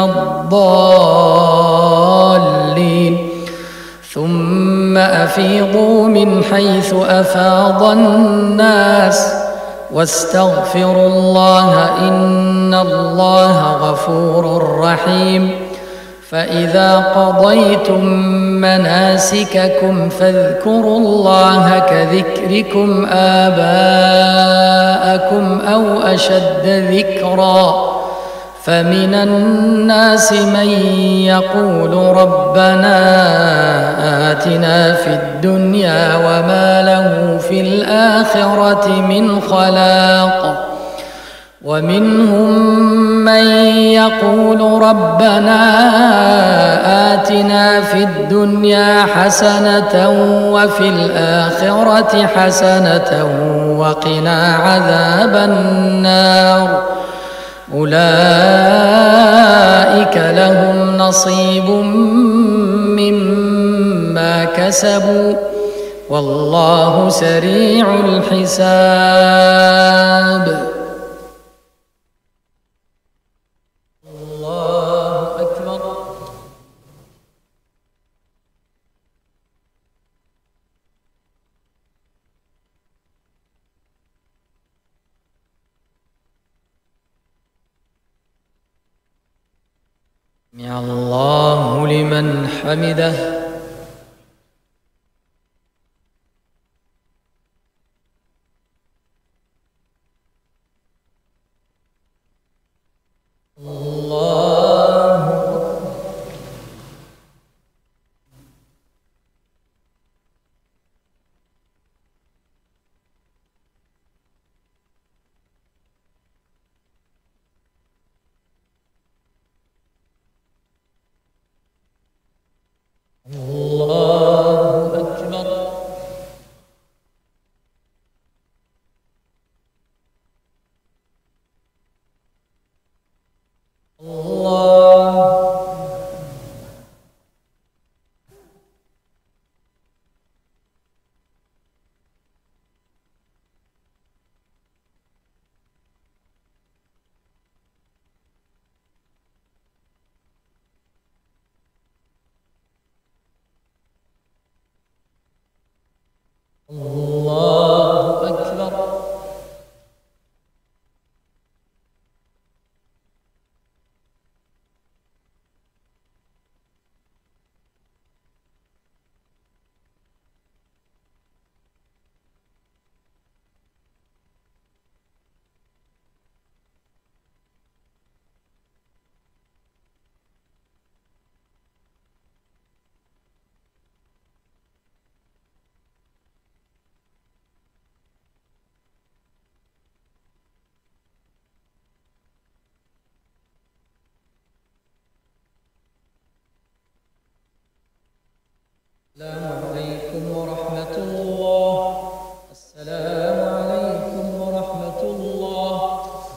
الضالين. ثم أفيضوا من حيث أفاض الناس واستغفروا الله إن الله غفور رحيم. فإذا قضيتم مناسككم فاذكروا الله كذكركم آباءكم أو أشد ذكرا. فمن الناس من يقول ربنا آتنا في الدنيا وما له في الآخرة من خلاق، ومنهم من يقول ربنا آتنا في الدنيا حسنة وفي الآخرة حسنة وقنا عذاب النار. أولئك لهم نصيب مما كسبوا والله سريع الحساب. الله أكبر. سمع الله لمن حمده. الله أكبر. الله أكبر. عليكم ورحمة الله. السلام عليكم ورحمة الله.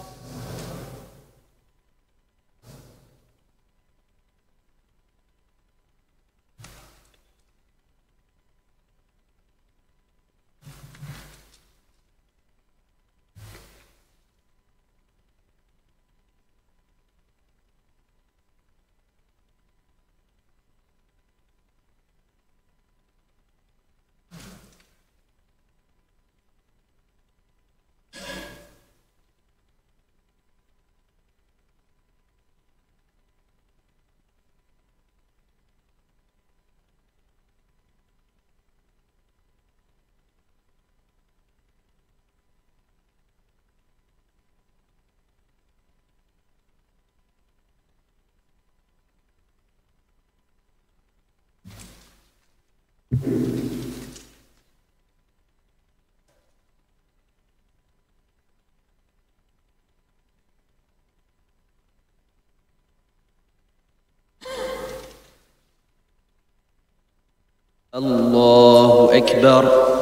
الله أكبر.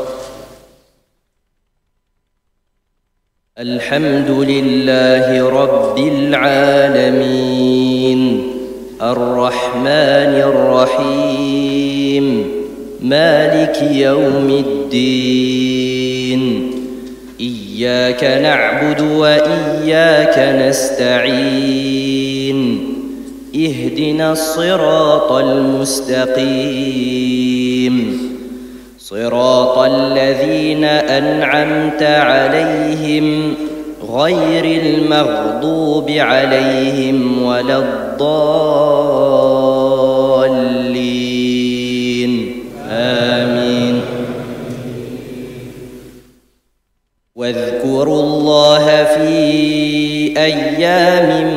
الحمد لله رب العالمين الرحمن الرحيم مالك يوم الدين. إياك نعبد وإياك نستعين. اهدنا الصراط المستقيم صراط الذين أنعمت عليهم غير المغضوب عليهم ولا الضالين. آمين. واذكروا الله في أيام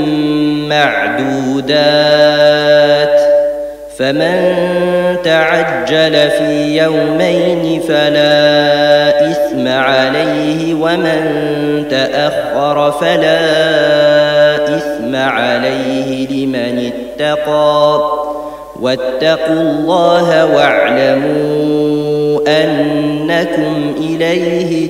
معدودات. فمن تعجل في يومين فلا إثم عليه ومن تأخر فلا إثم عليه لمن اتقى. واتقوا الله واعلموا أنكم إليه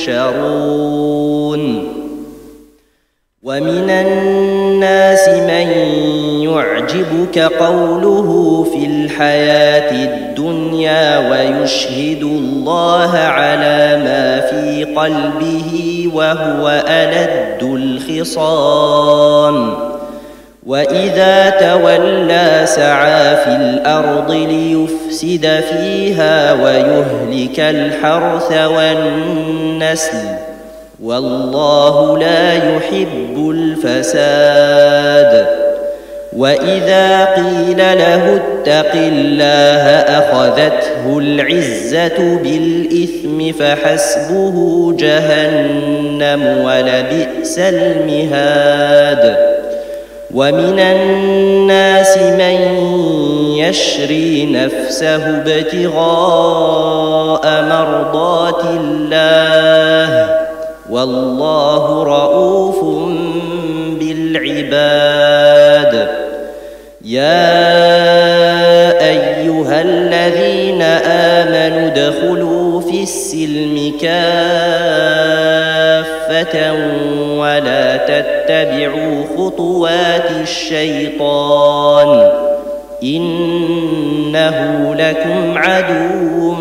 تحشرون. ومن الناس من يعجبك قوله في الحياة الدنيا ويشهد الله على ما في قلبه وهو ألد الخصام. وإذا تولى سعى في الأرض ليفسد فيها ويهلك الحرث والنسل والله لا يحب الفساد. وإذا قيل له اتق الله أخذته العزة بالإثم فحسبه جهنم ولبئس المهاد. ومن الناس من يشري نفسه ابتغاء مرضات الله والله رؤوف بالعباد. يا أيها الذين آمنوا ادخلوا في السلم كافة ولا تتبعوا خطوات الشيطان إنه لكم عدو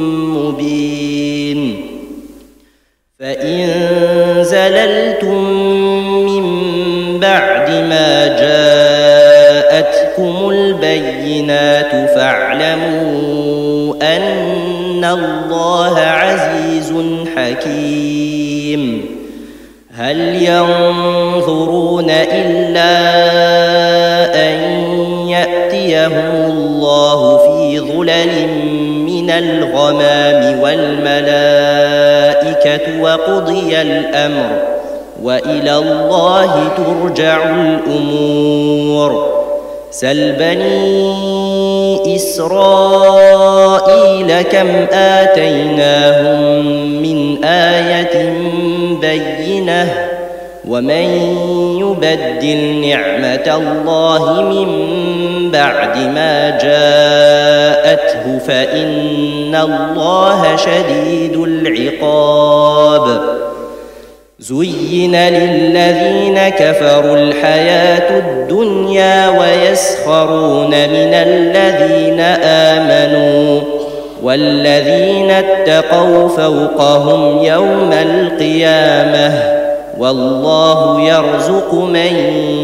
مبين. فإن زللتم من بعد ما جاءتكم البينات فاعلموا أن الله عزيز حكيم. هل ينظرون إلا أن يأتيهم الله في ظلل من الغمام والملائكة وقضي الأمر وإلى الله ترجع الأمور. سل بني إسرائيل كم آتيناهم من آية بينة ومن يبدل نعمة الله من بعد ما جاءته فإن الله شديد العقاب زين للذين كفروا الحياة الدنيا ويسخرون من الذين آمنوا والذين اتقوا فوقهم يوم القيامة والله يرزق من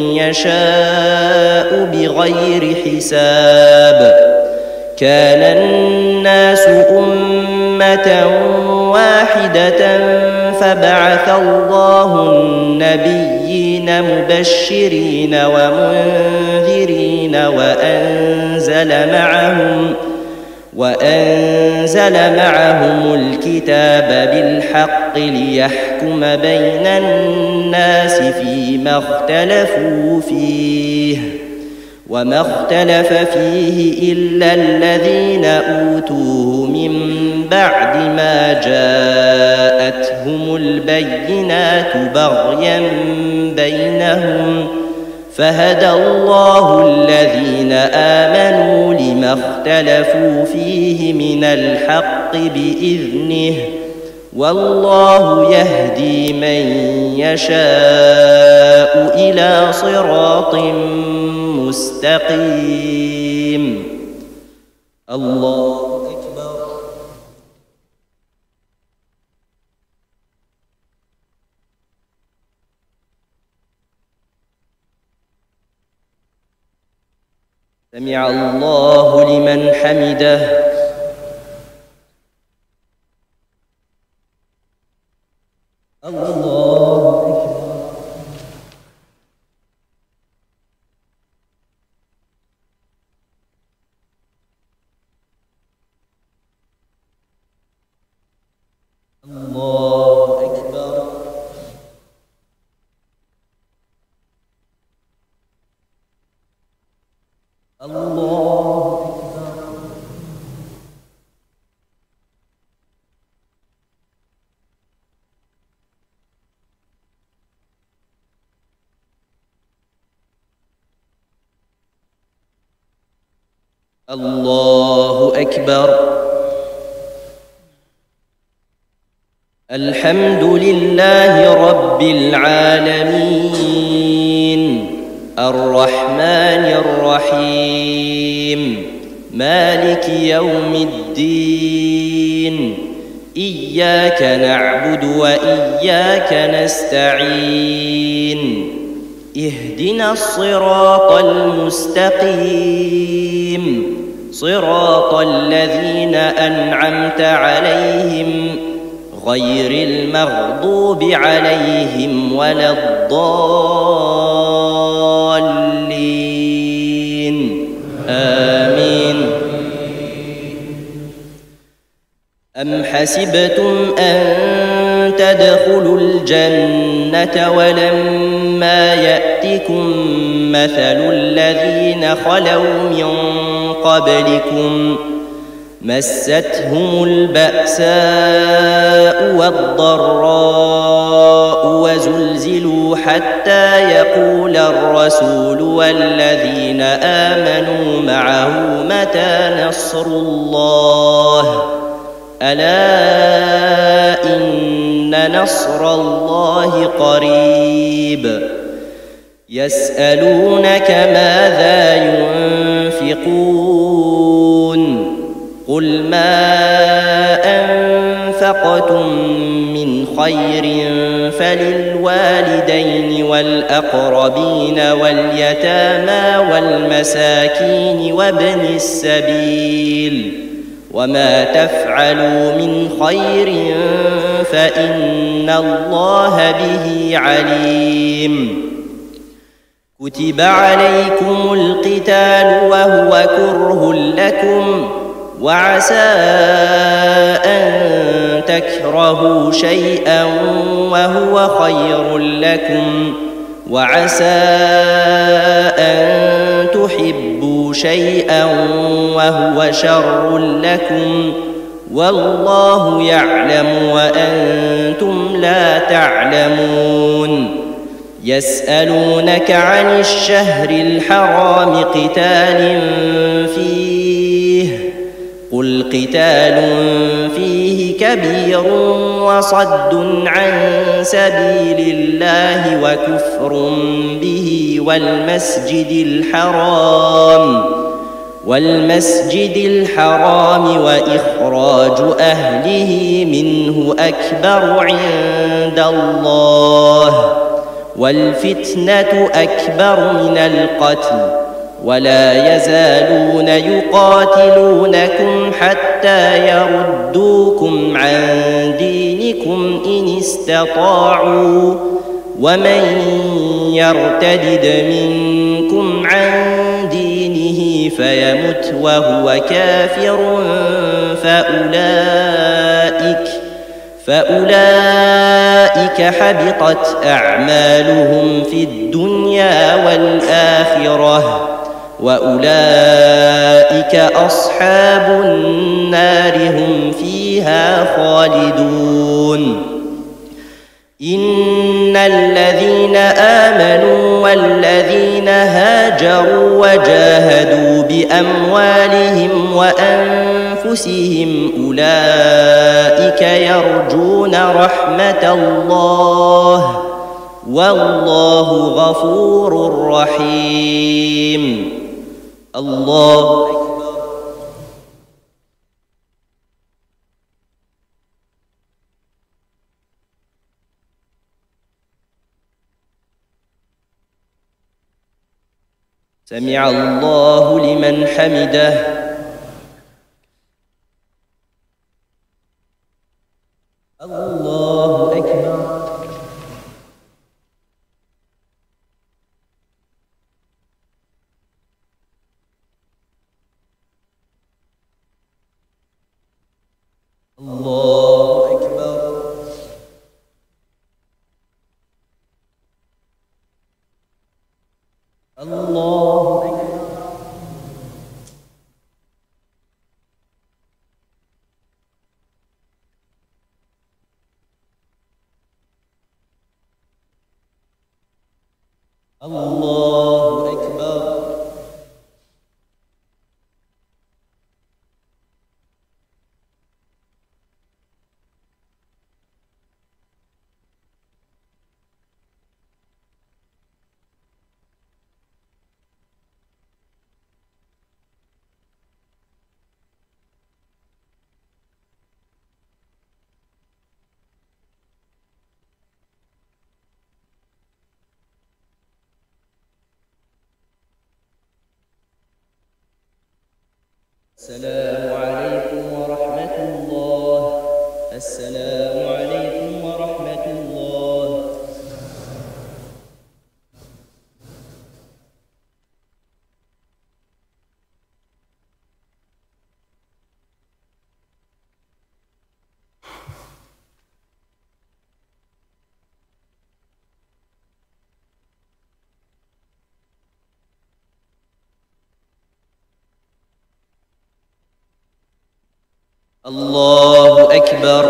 يشاء بغير حساب كان الناس أمة واحدة فبعث الله النبيين مبشرين ومنذرين وأنزل معهم الكتاب بالحق ليحكم بين الناس فيما اختلفوا فيه وما اختلف فيه إلا الذين أوتوه من بعد ما جاءتهم البينات بغيا بينهم فهدى الله الذين آمنوا لما اختلفوا فيه من الحق بإذنه والله يهدي من يشاء إلى صراط مستقيم. الله أكبر. سمع الله لمن حمده. الله أكبر. الله أكبر. الله أكبر. الله أكبر. الحمد لله رب العالمين الرحمن الرحيم مالك يوم الدين إياك نعبد وإياك نستعين اهدنا الصراط المستقيم صراط الذين أنعمت عليهم غير المغضوب عليهم ولا الضالين آمين. أم حسبتم أن تدخلوا الجنة ولما يأتكم مثل الذين خلوا من قبلكم مستهم البأساء والضراء وزلزلوا حتى يقول الرسول والذين آمنوا معه متى نصر الله ألا إن نصر الله قريب. يسألونك ماذا ينفقون قل ما أنفقتم من خير فللوالدين والأقربين واليتامى والمساكين وابن السبيل وما تفعلوا من خير فإن الله به عليم. كتب عليكم القتال وهو كره لكم وعسى أن تكرهوا شيئا وهو خير لكم وعسى أن تحبوا شيئا وهو شر لكم والله يعلم وأنتم لا تعلمون. يسألونك عن الشهر الحرام قتال فيه قل قتال فيه كبير وصد عن سبيل الله وكفر به والمسجد الحرام وإخراج أهله منه أكبر عند الله والفتنة أكبر من القتل ولا يزالون يقاتلونكم حتى يردوكم عن دينكم إن استطاعوا ومن يرتدد منكم عن دينه فيمت وهو كافر فأولئك حبطت أعمالهم في الدنيا والآخرة وأولئك أصحاب النار هم فيها خالدون إن الذين آمنوا والذين هاجروا وجاهدوا بأموالهم وأنفسهم أولئك يرجون رحمة الله والله غفور رحيم. الله أكبر. سمع الله لمن حمده. الله أكبر. الله أكبر. الله أكبر. الله أكبر. السلام عليكم ورحمة الله. السلام عليكم ورحمة الله. الله أكبر.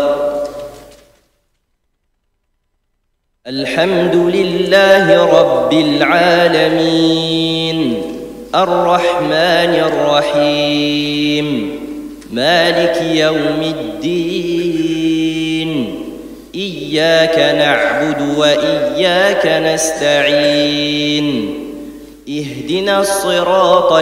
الحمد لله رب العالمين الرحمن الرحيم مالك يوم الدين إياك نعبد وإياك نستعين اهدنا الصراط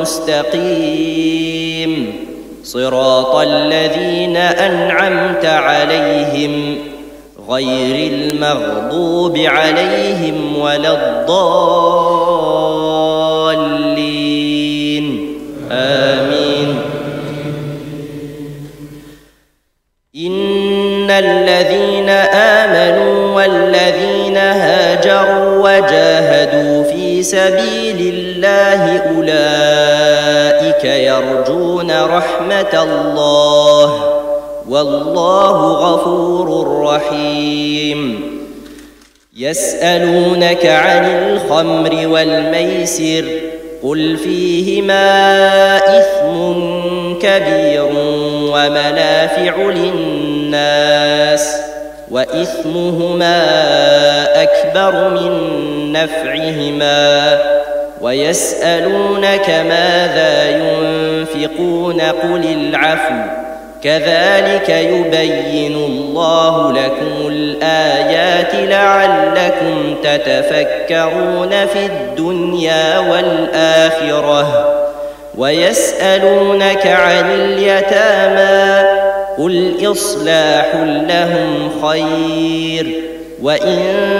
المستقيم صراط الذين أنعمت عليهم غير المغضوب عليهم ولا الضالين آمين. إن الذين آمنوا والذين هاجروا وجاهدوا في سبيل الله أولئك يرجون رحمة الله والله غفور رحيم. يسألونك عن الخمر والميسر قل فيهما إثم كبير ومنافع للناس وإثمهما أكبر أكبر من نفعهما ويسألونك ماذا ينفقون قل العفو كذلك يبين الله لكم الآيات لعلكم تتفكرون في الدنيا والآخرة ويسألونك عن اليتامى قل إصلاح لهم خير وإن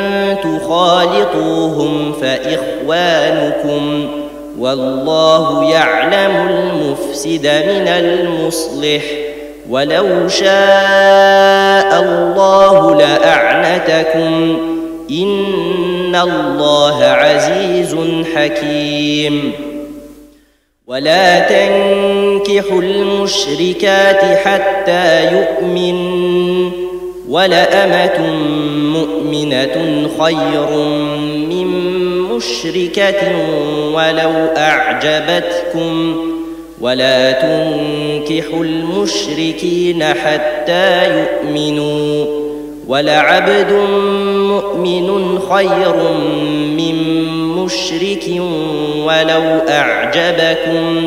تخالطوهم فإخوانكم والله يعلم المفسد من المصلح ولو شاء الله لأعنتكم إن الله عزيز حكيم ولا تنكحوا المشركات حتى يؤمنوا ولأمة مؤمنة خير من مشركة ولو أعجبتكم ولا تنكحوا المشركين حتى يؤمنوا ولعبد مؤمن خير من مشرك ولو أعجبكم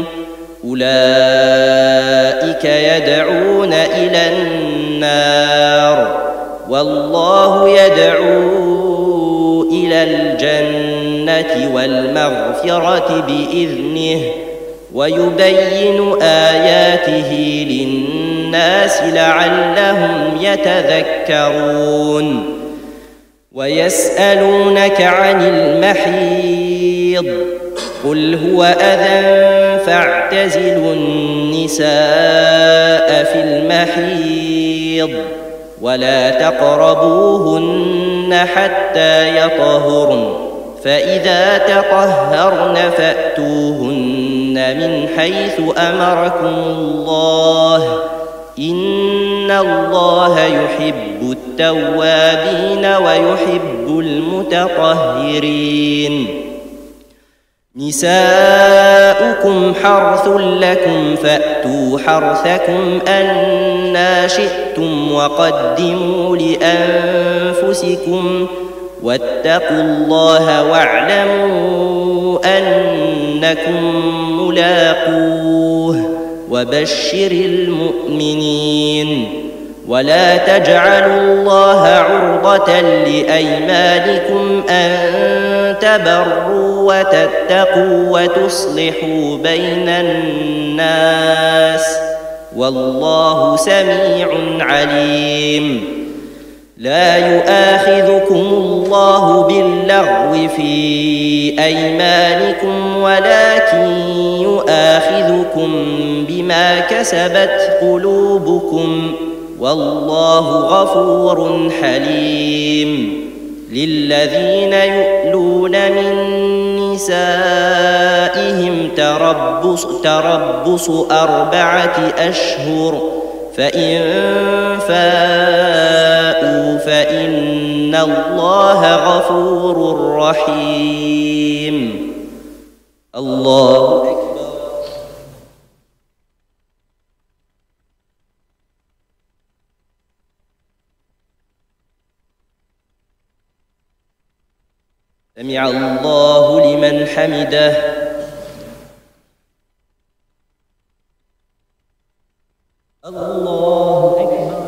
أولئك يدعون إلى النار والله يدعو إلى الجنة والمغفرة بإذنه ويبين آياته للناس لعلهم يتذكرون ويسألونك عن المحيض قل هو أذى فاعتزلوا النساء في المحيض ولا تقربوهن حتى يطهرن فإذا تطهرن فأتوهن من حيث أمركم الله إن الله يحب التوابين ويحب المتطهرين نساؤكم حرث لكم فأتوا حرثكم أنى شئتم وقدموا لأنفسكم واتقوا الله واعلموا أنكم ملاقوه وبشر المؤمنين ولا تجعلوا الله عرضة لأيمانكم أن تبروا وتتقوا وتصلحوا بين الناس والله سميع عليم لا يؤاخذكم الله باللغو في أيمانكم ولكن يؤاخذكم بما كسبت قلوبكم والله غفور حليم للذين يؤلون من نسائهم تربص 4 أشهر فإن فاءوا فإن الله غفور رحيم الله أكبر سمع الله لمن حمده الله أكبر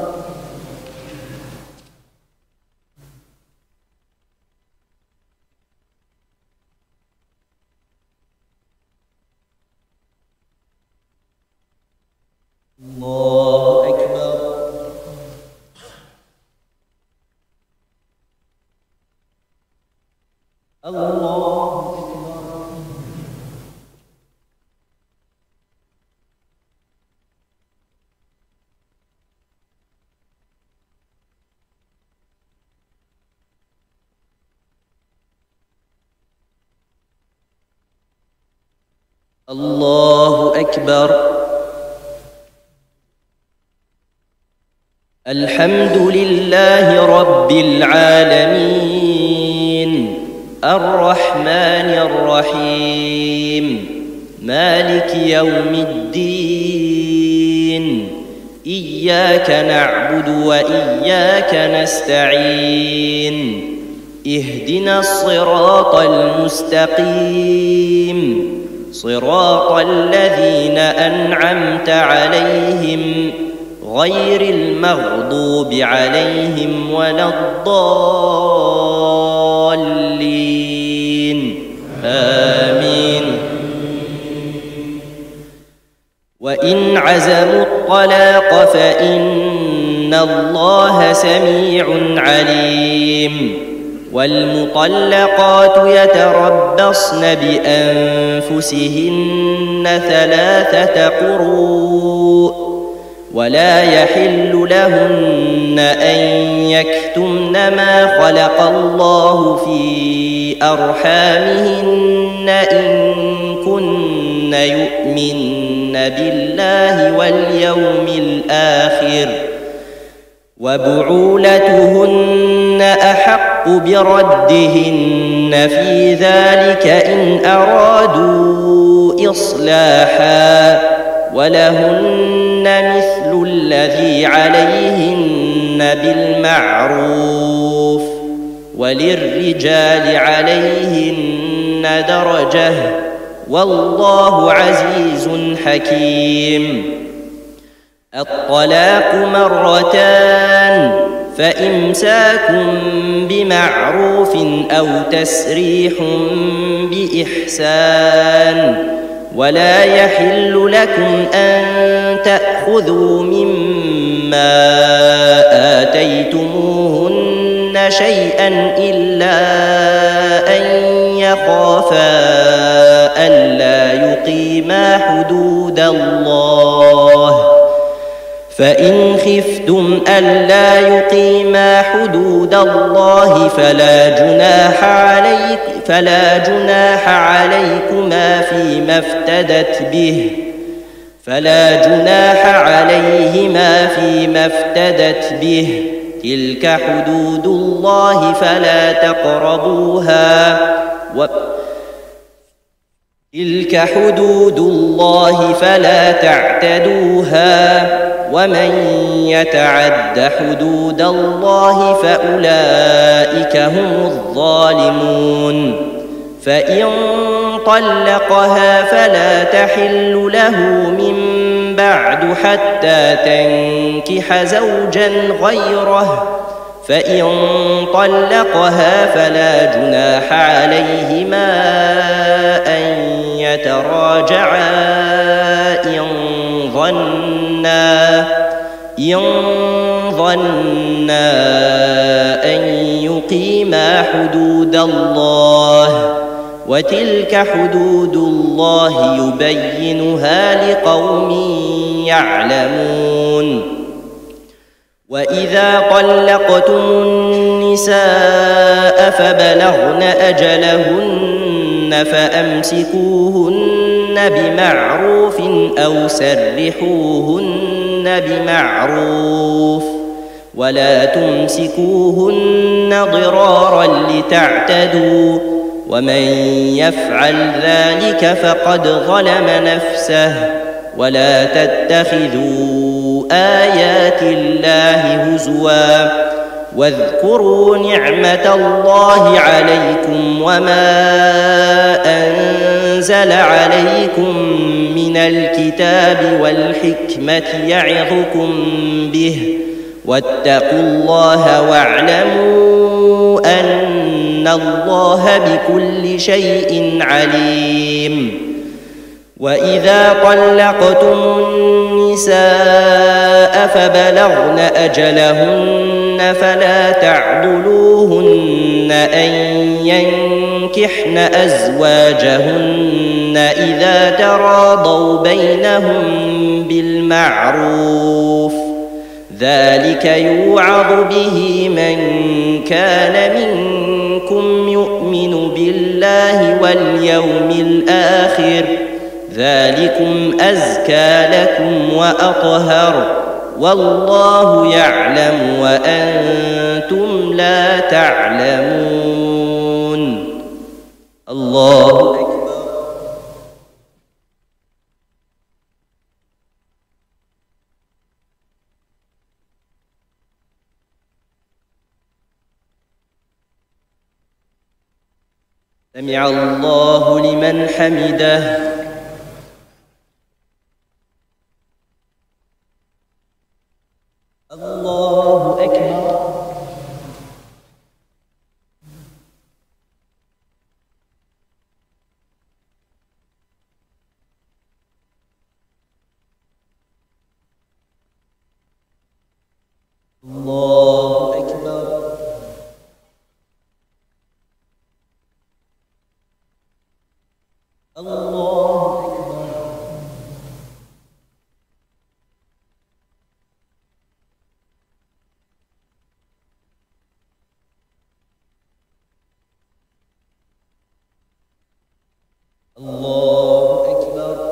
الله أكبر الله أكبر الله أكبر الحمد لله رب العالمين الرحمن الرحيم مالك يوم الدين إياك نعبد وإياك نستعين اهدنا الصراط المستقيم صراط الذين أنعمت عليهم غير المغضوب عليهم ولا الضالين آمين. وإن عزموا الطلاق فإن الله سميع عليم. والمطلقات يتربصن بأنفسهن 3 قروء ولا يحل لهن أن يكتمن ما خلق الله في أرحامهن إن كن يؤمن بالله واليوم الآخر وبعولتهن أحق بردهن في ذلك إن أرادوا إصلاحا ولهن مثل الذي عليهن بالمعروف وللرجال عليهن درجة والله عزيز حكيم. الطلاق مرتان فإمساك بمعروف أو تسريح بإحسان ولا يحل لكم أن تأخذوا مما آتيتموهن شيئا إلا أن يخافا ألا يقيما حدود الله فإن خفتم ألا يقيما حدود الله فلا جناح عليكما فيما افتدت به تلك حدود الله فلا تقربوها تلك حدود الله فلا تعتدوها ومن يتعد حدود الله فأولئك هم الظالمون. فإن طلقها فلا تحل له من بعد حتى تنكح زوجا غيره فإن طلقها فلا جناح عليهما أن يتراجعا إن ظنا أن يقيما حدود الله وتلك حدود الله يبينها لقوم يعلمون. وإذا طلقتم النساء فبلغن أجلهن فأمسكوهن بمعروف أو سرحوهن بمعروف ولا تمسكوهن ضرارا لتعتدوا ومن يفعل ذلك فقد ظلم نفسه ولا تتخذوا آيات الله هزوا واذكروا نعمة الله عليكم وما أنزل عليكم من الكتاب والحكمة يعظكم به واتقوا الله واعلموا أن الله بكل شيء عليم. وإذا طلقتم النساء فبلغن أجلهن فلا تعضلوهن أن ينكحن أزواجهن إذا تراضوا بينهم بالمعروف ذلك يوعظ به من كان منكم يؤمن بالله واليوم الآخر ذلكم أزكى لكم وأطهر والله يعلم وأنتم لا تعلمون. الله أكبر. سمع الله لمن حمده. الله أكبر. الله أكبر. الله أكبر. الله أكبر.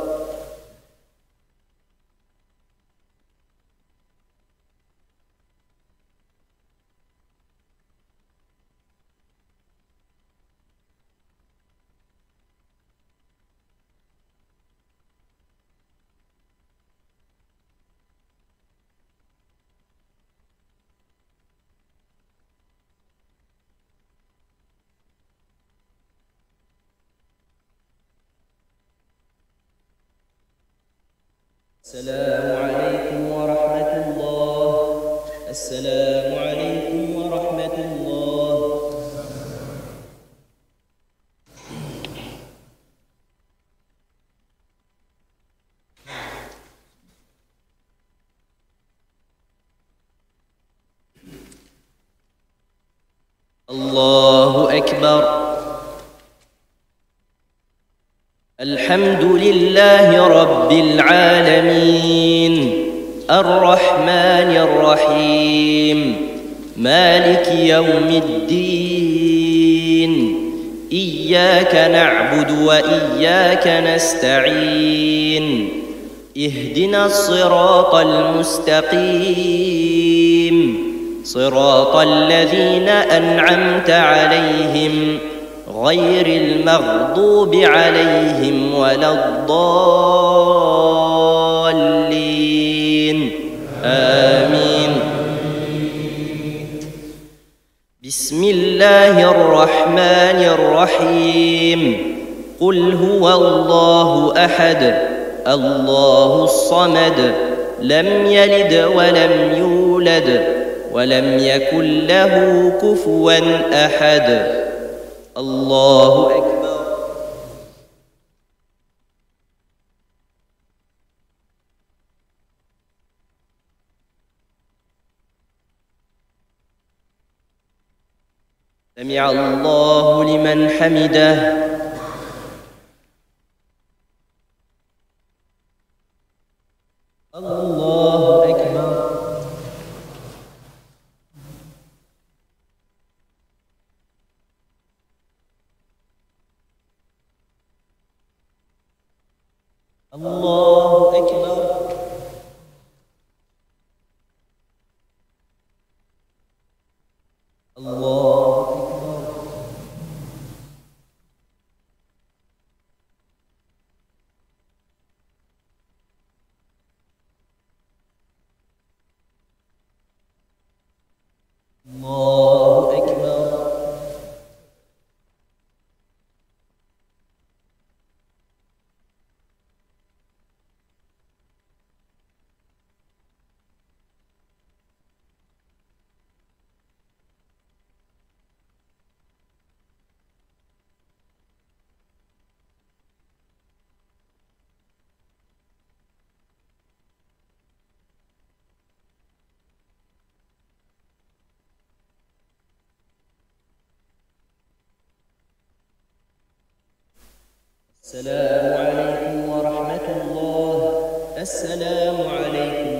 السلام عليكم ورحمة الله. السلام عليكم ورحمة الله. الله أكبر. الحمد لله رب العالمين الرحمن الرحيم مالك يوم الدين إياك نعبد وإياك نستعين اهدنا الصراط المستقيم صراط الذين أنعمت عليهم غير المغضوب عليهم ولا الضالين آمين. بسم الله الرحمن الرحيم. قل هو الله أحد الله الصمد لم يلد ولم يولد ولم يكن له كفوا أحد. الله أكبر. سمع الله لمن حمده. الله أكبر. الله أكبر. الله أكبر. الله أكبر. السلام عليكم ورحمة الله. السلام عليكم